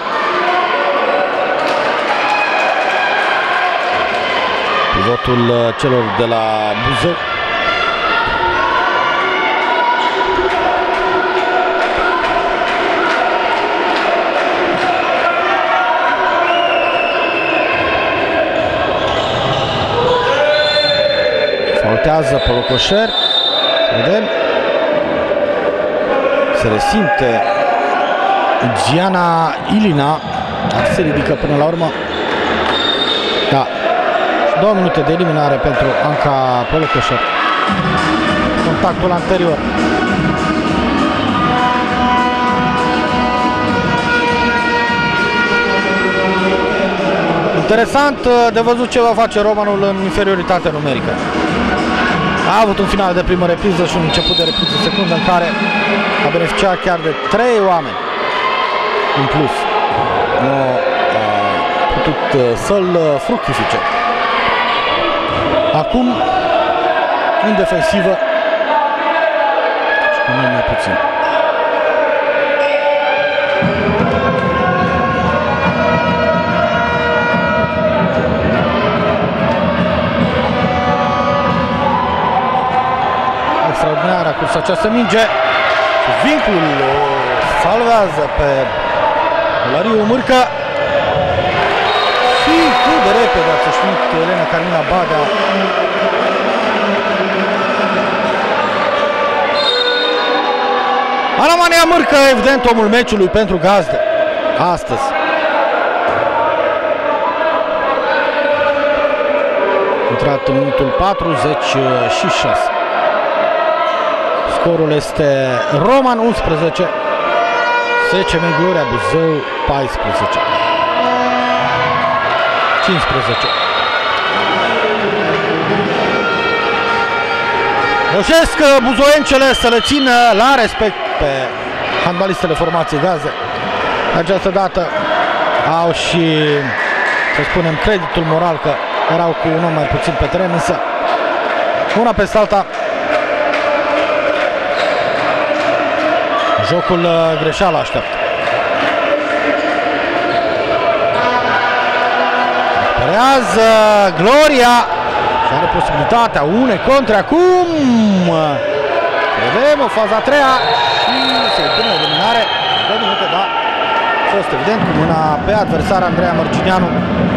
Pivotul celor de la Buzău. Faultează Polocoșer. Vedem. Se resimte Giana Ilina. Se ridică până la urmă. Da. 2 minute de eliminare pentru Anca Polocoșer. Contactul anterior. Interesant de văzut ce va face Romanul în inferioritate numerică. A avut un final de primă repriză și un început de repriză secundă în care a beneficiat chiar de 3 oameni în plus. Nu a putut să-l fructifice. Acum, în defensivă, și cu mult mai puțin. Extraordinară a curs această minge. Vincul salvează pe Lariu Mârcă. Și cât de repede a țășnit Elena Carmina Badea. Alamania Mârcă, evident omul meciului pentru gazdă astăzi. Intrat în minutul 46. Scorul este Roman 11, Scm Buzau 14. 15. Reușesc buzoiencele să le țină la respect pe handbalistele formației gaze. Această dată au și, să spunem, creditul moral că erau cu un om mai puțin pe teren, însă una peste alta jocul greșeală așteaptă. Rează Gloria și are posibilitatea unei contre acum. Vedem o faza a treia și se pune eliminare. 2 minute, da. A fost evident cu mâna pe adversar Andreea Mărginianu.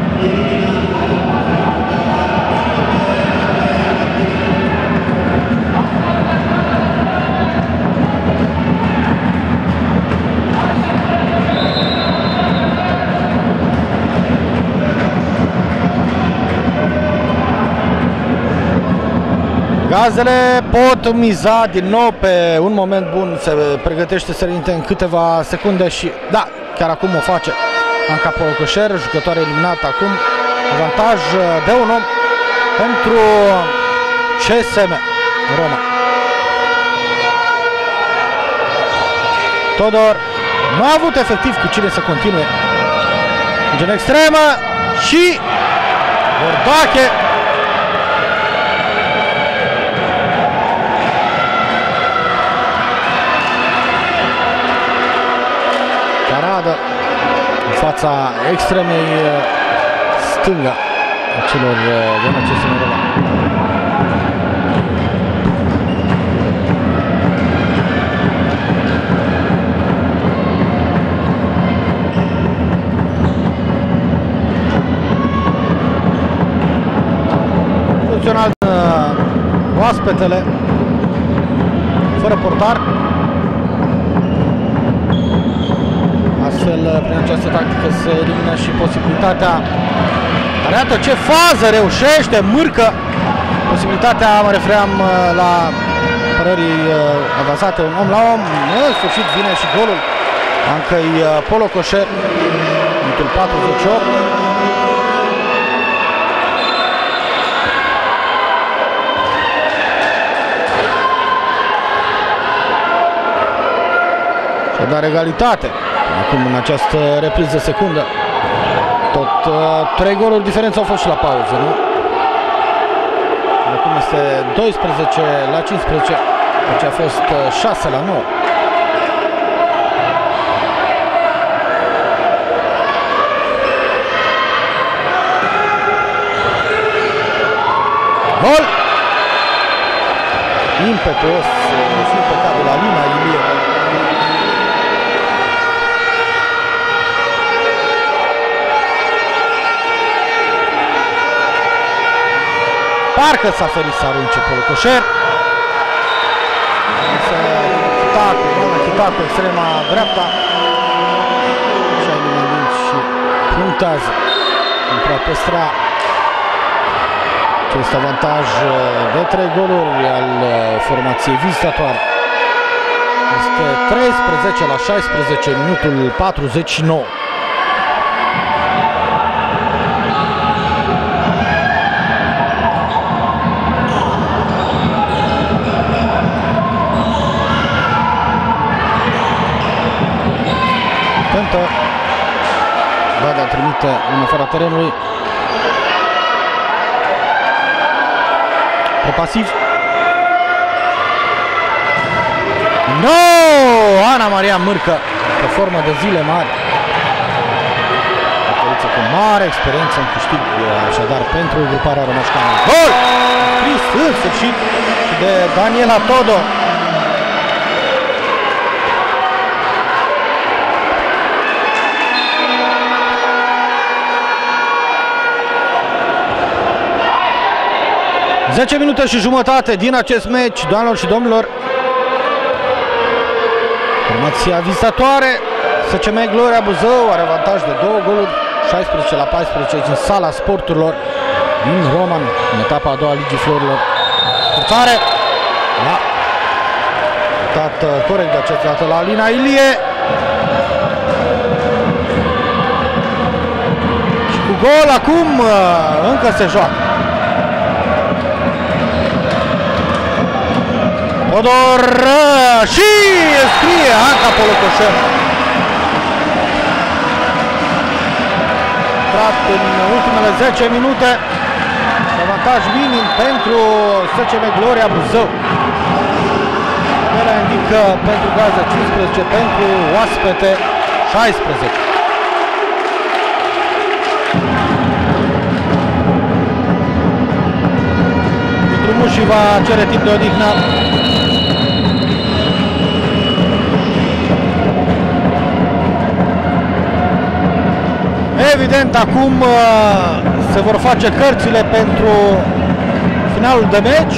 Gazele pot miza din nou pe un moment bun, se pregătește să intre în câteva secunde și da, chiar acum o face Anca Polocoșer, jucătoare eliminată acum, avantaj de un om pentru Csm Roman. Todor nu a avut efectiv cu cine să continue. În extremă și Bordache. În fața extremei stânga a celor de la Csm Roman. Funcțional oaspetele fără portar. Astfel, prin această tactică se elimină și posibilitatea. Dar iată ce fază reușește Mârcă. Posibilitatea, mă refeream la apărării avansate, un om la om. În sfârșit vine și golul Ancăi Polocoșer, minutul 48. Și-a dat egalitate. Acum în această repriză secundă. Tot 3 goluri diferență au fost și la pauză, nu? Acum este 12 la 15, deci a fost 6 la 9. Gol! Impetuos și impecabil la Lina Ilie. Parcă s-a ferit să arunce Polocoșer. Însă Chitacu, extrema dreapta. Și a eliminat și luptează pentru a păstra acest avantaj de 3 goluri al formației vizitatoare. Este 13-16, minutul 49. Badea trimite în afara terenului. Pe pasiv. No! Ana Maria Mârcă, pe formă de zile mari. Cu mare experiență în câștig, așadar, pentru gruparea romașcană. Gol! Scris în sfârșit de Daniela Todo. Zece minute și jumătate din acest meci, doamnelor și domnilor. Formația vizitatoare, Scm Buzau, are avantaj de 2 goluri, 16-14 în sala sporturilor din Roman, în etapa a doua a Ligii Florilor. Forțare! Da. Dat corect de această dată la Alina Ilie. Și cu gol acum încă se joacă. Odor și scrie Anca Polocoșen. Trat în ultimele 10 minute. Avantaj minim pentru Scm Buzau. Ele indică pentru Gaza 15, pentru oaspete 16. Și va cere timp de odihnă. Evident, acum se vor face cărțile pentru finalul de meci.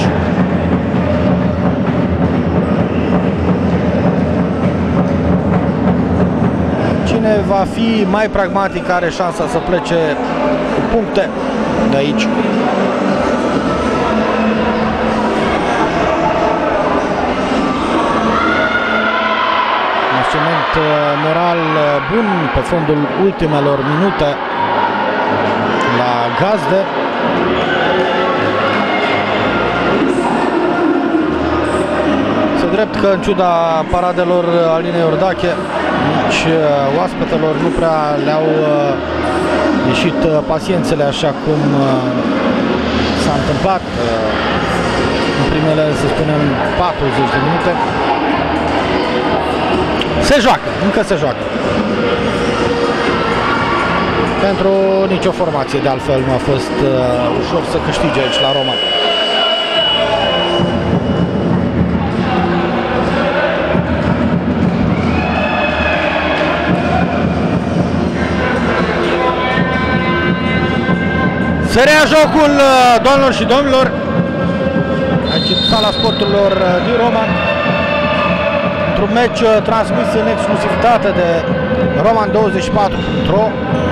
Cine va fi mai pragmatic are șansa să plece cu puncte de aici. Moral bun pe fondul ultimelor minute la gazde. Se drept că în ciuda paradelor Alinei Iordache, nici oaspetelor nu prea le-au ieșit paciențele așa cum s-a întâmplat în primele, să spunem, 40 de minute. Se joacă, încă se joacă. Pentru nicio formație, de altfel, nu a fost ușor să câștige aici la Roman. Se rea jocul, doamnelor și domnilor, aici în sala sporturilor din Roman. Un meci transmis în exclusivitate de Roman24.ro.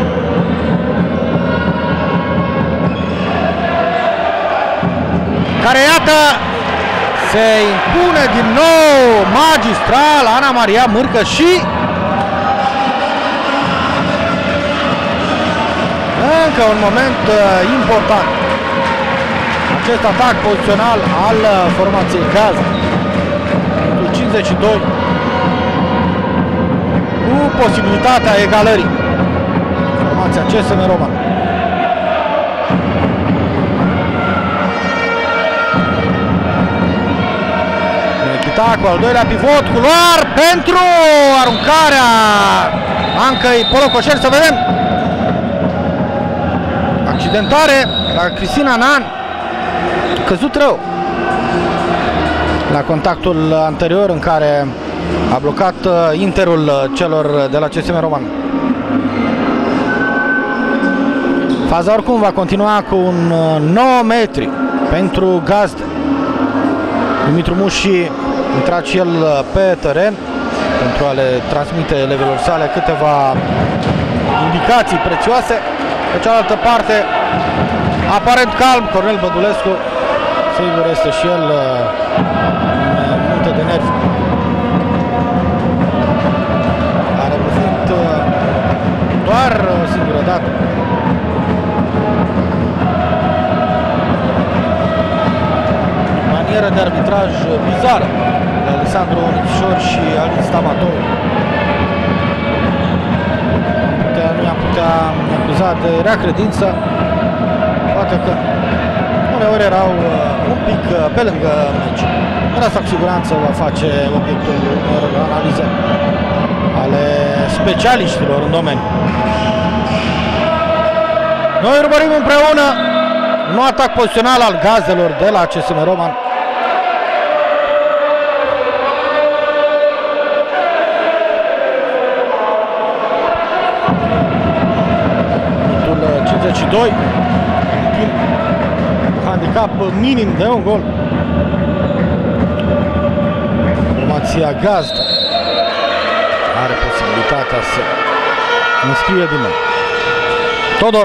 Care, iată, se impune din nou magistral Ana Maria Mârcă și încă un moment important. Acest atac pozițional al formației Gaza. 52 cu posibilitatea egalării. Formația Csm Roman. Nechita cu al doilea pivot, culoar pentru aruncarea Ancăi Polocoșer, să vedem. Accidentare la Cristina Nan. Căzut rău la contactul anterior în care a blocat interul celor de la Csm Roman. Faza oricum va continua cu un 9 metri pentru gazde. Dumitru Mușii intrat și el pe teren pentru a le transmite elevilor sale câteva indicații prețioase. Pe cealaltă parte, aparent calm, Cornel Bădulescu, sigur este și el multe de nervi. A reprezint doar o singură dată. Manieră de arbitraj bizară de Alessandro Onișor și Alin Stamator. Nu i-am putea acuza de rea credință, poate că uneori erau un pic pe lângă meci. Dar asta cu siguranță va face obiectul unor analize ale specialiștilor în domeniu. Noi urmărim împreună un atac pozițional al gazelor de la Csm Roman. Minutul 52, handicap minim de un gol. Formația gazdă are posibilitatea să înscrie din nou. Todor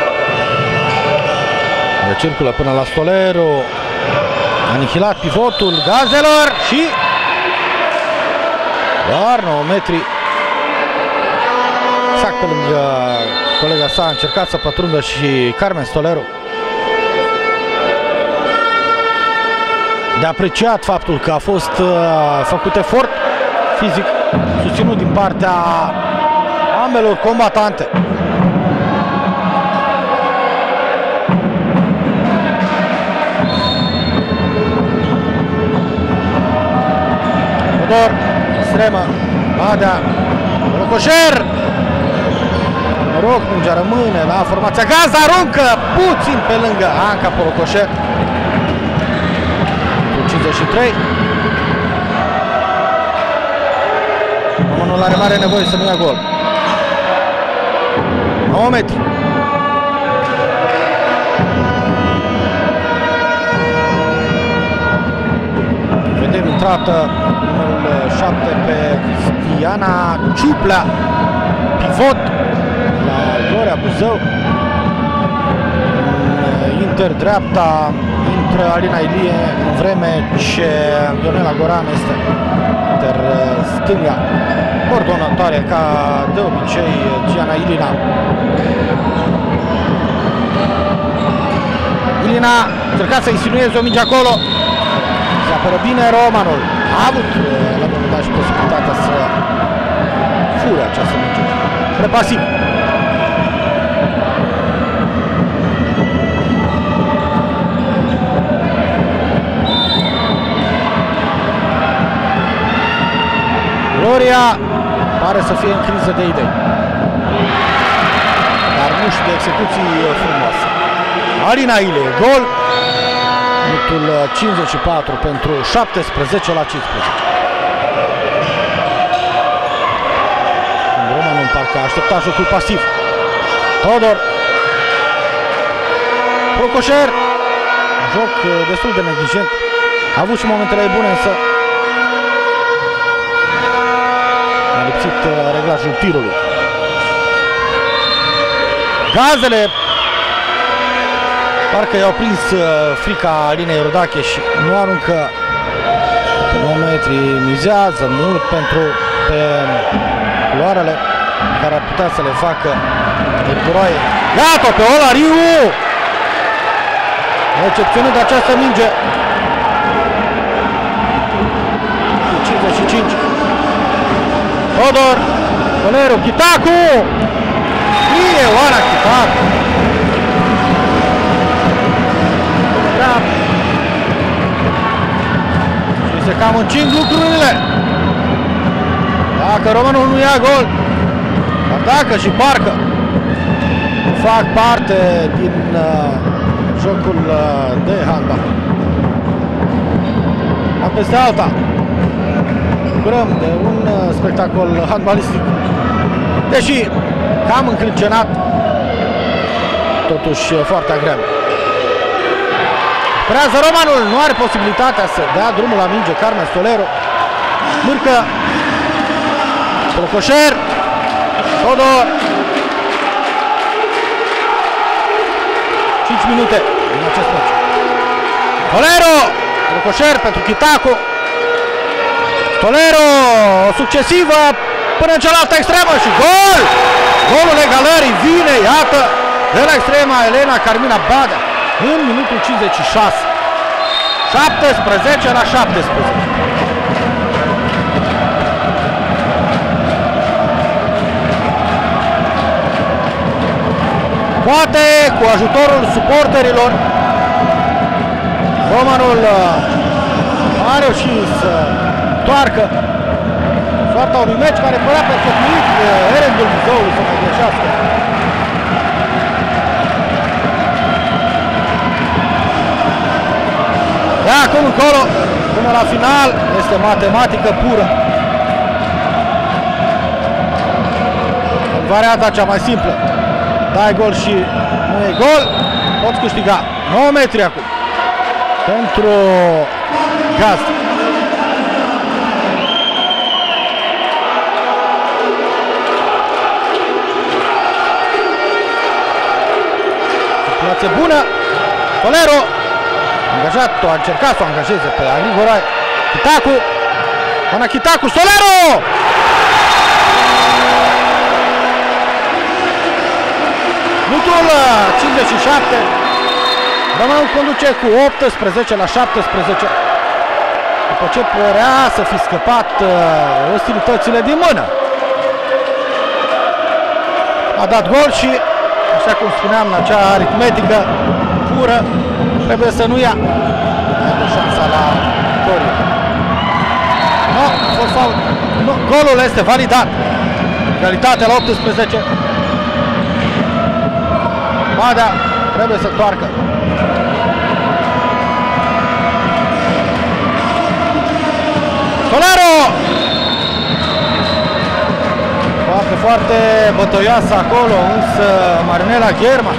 circulă până la Stolero, anihilat pivotul gazelor și doar 9 metri exact pe lângă colega sa. A încercat să pătrundă și Carmen Stolero. De apreciat faptul că a fost făcut efort fizic susținut din partea ambelor combatante. Extremă, Badea, Rocoșer, noroc, mingea rămâne la formația Gazda, aruncă puțin pe lângă Anca pe Rocoșer. 53. Romanul are mare nevoie să nu ia gol. 9 metri. Vedem intrată numărul 7 pe Cristiana Ciuplea, pivot la Gloria Buzău. Inter dreapta intră Alina Ilie, în vreme ce Ionela Goran este Inter stânga. Coordonatoare ca de obicei Giana Ilina. Ilina încerca să insinueze o minge acolo. Se apără bine Romanul. A avut la un moment dat și posibilitatea să fure această minge. Prepasiv. Gloria pare să fie în criză de idei, dar nu și de execuții frumoase. Alina Ile, gol. Minutul 54 pentru 17 la 15. Roman în parcă a așteptat jocul pasiv. Todor. Procoșer. Joc destul de neglijent. A avut și momentele bune, însă a lipsit reglajul tirului. Gazele parcă i-au prins frica Alinei Iordache și nu aruncă pe 9 metri. Mizează mult pe culoarele care ar putea să le facă Ercuroaie. Iată pe Olariu! Recepționând această minge. 55. Todor, Toleru, Chitacu! E Oana Chitacu! Și se cam încing lucrurile. Dacă Romanul nu ia gol, dar dacă și parcă fac parte din jocul de handbal. Dar peste alta bucurăm de un spectacol handbalistic, deși cam încrâncenat, totuși foarte agreabil. Prează Romanul, nu are posibilitatea să dea drumul la minge. Carmen Stolero mârcă Procoșer, Todor, 5 minute din acest meci. Tolero, Rocoșer pentru Chitacu. Tolero, o succesivă până în cealaltă extremă și gol! Golul egalării vine, iată, de la extrema Elena Carmina Badea în minutul 56. 17 la 17. Poate cu ajutorul suporterilor Romanul a reușit să toarcă soarta unui meci care părea perfectuit, Erendul Buzăului să mai greșească. De acum încolo, până la final, este matematică pură. În varianta cea mai simplă, dai gol și nu e gol, poți câștiga 9 metri acum pentru Gazd. Situație bună, Tolero angajat, a încercat să o angajeze pe Agrigorai. Chitacu, Ana Chitacu, Tolero! Minutul 57, Roman conduce cu 18 la 17, după ce părea să fi scăpat ostilitățile din mână. A dat gol și, așa cum spuneam, în acea aritmetică pură, trebuie să nu ia de șansa la victorie. Nu, a fost fault. Nu, golul este validat. Egalitate la 18. Badea trebuie să toarcă. Tolero! Foarte, foarte bătăioasă acolo, însă Marinela Gherman.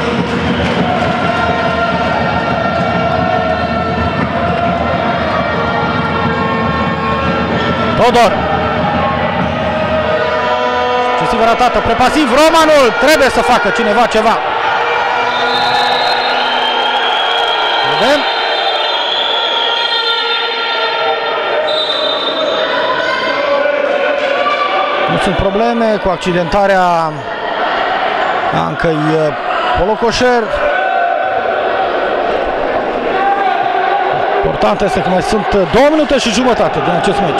Todor. Succesiv ratată, prepasiv, Romanul, trebuie să facă cineva ceva. Vedem. Nu sunt probleme cu accidentarea Ancăi Polocoșer. Important este că mai sunt 2 minute și jumătate din acest meci.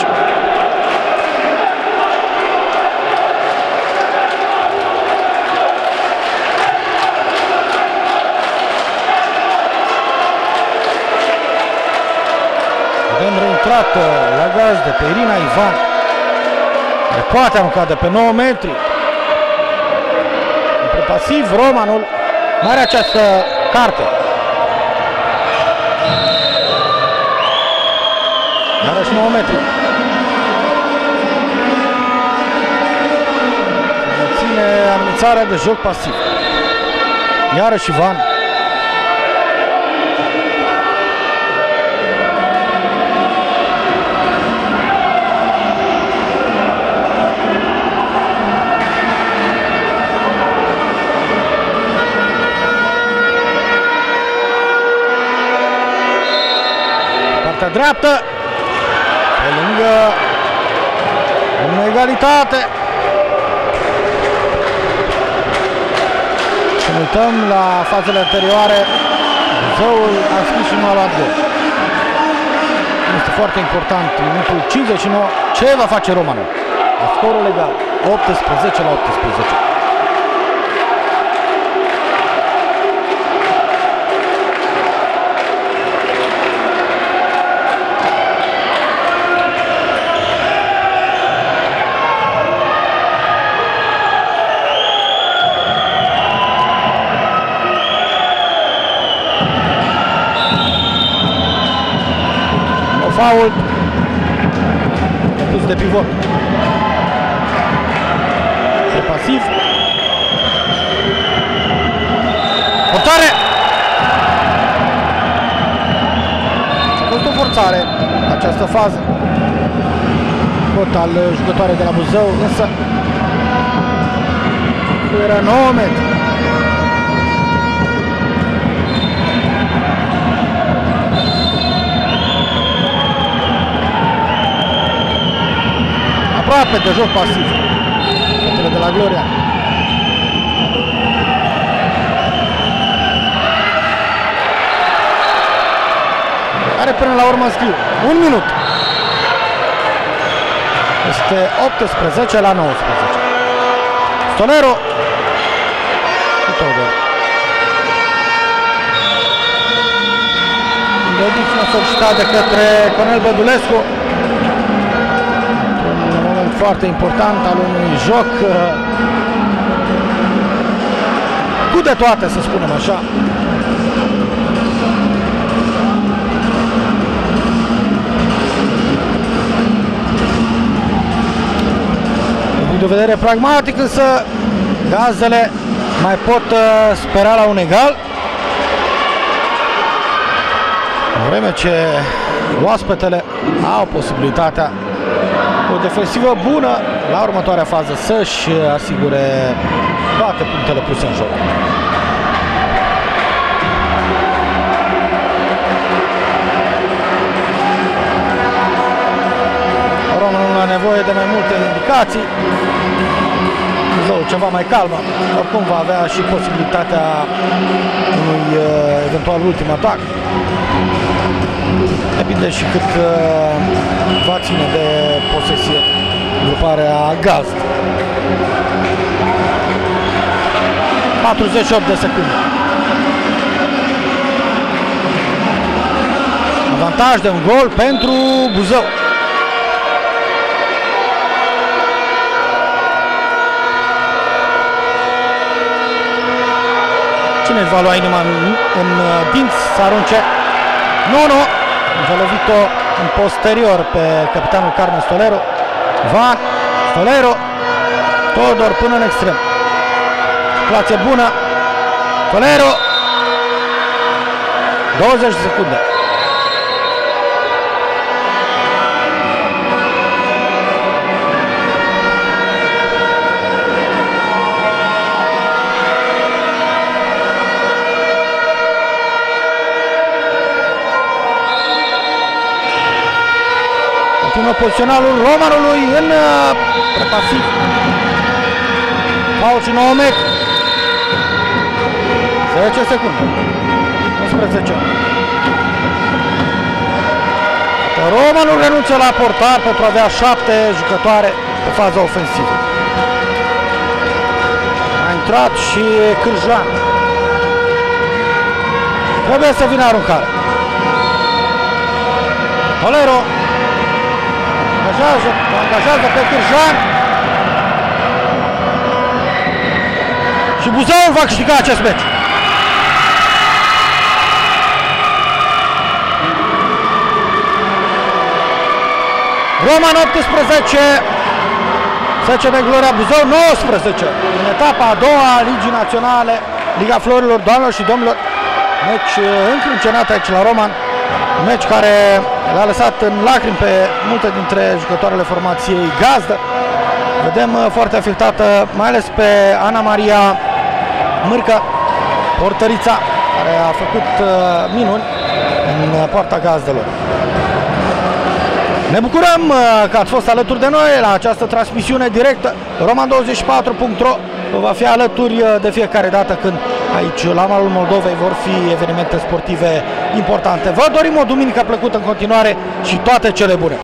Vedem reintrată la gaz de pe Irina Ivan. Le poate arunca de pe 9 metri. Între pasiv, Romanul mai are această carte. Iarăși 9 metri. Ține anunțarea de joc pasiv. Iarăși Ivan. Partea dreaptă. Pe lângă în egalitate. Și ne uităm la fazele anterioare. Buzăul a scris și nu a luat gol. Este foarte important. Minutul 59. Ce va face Romanul? La scorul legal. 18 la 18. Fault dus de pivot. E pasiv. Forțare! A fost o forțare în această fază. Cot al jucătoarei de la Buzău, însă era 9 metri. aproape de joc pasiv. Fetele de la Gloria. Care până la urmă scriu 1 minut. Este 18 la 19. Stolero și Todor. Dediția solicitat de către Cornel Bădulescu. Un moment foarte important al unui joc cu de toate, să spunem așa. Din vedere pragmatic, însă Gazdele mai pot spera la un egal, în vreme ce oaspetele au posibilitatea o defensivă bună la următoarea fază să-și asigure toate punctele puse în joc. Roman nu are nevoie de mai multe indicații. Buzau ceva mai calmă. Oricum va avea și posibilitatea unui eventual ultim atac. Depinde și cât va ține de posesie gruparea Gazd. 48 de secunde. Avantaj de un gol pentru Buzău. Cine își va lua inima în dinți să arunce? Nu. A lovit-o în posterior pe capitanul Carmen Stolero. Van, Stolero, Todor până în extrem. Situație bună. Stolero. 20 de secunde. Poziționalul Romanului în prepasiv. Faul și 9 metri. 10 secunde. 11. Romanul renunță la portar pentru a avea 7 jucătoare pe faza ofensivă. A intrat și Cârjan. Trebuie să vină aruncare. Tolero angajează pe Cârjan și Buzău va câștiga acest meci. Roman 18, Scm Gloria Buzău 19 în etapa a doua a Ligii Naționale, Liga Florilor, doamnelor și domnilor. Meci încrâncenat aici la Roman. Un meci care l-a lăsat în lacrimi pe multe dintre jucătoarele formației gazdă. Vedem foarte afectată, mai ales pe Ana Maria Mârcă, portărița, care a făcut minuni în poarta gazdelor. Ne bucurăm că ați fost alături de noi la această transmisiune directă. Roman24.ro va fi alături de fiecare dată când aici, la malul Moldovei, vor fi evenimente sportive importante. Vă dorim o duminică plăcută în continuare și toate cele bune!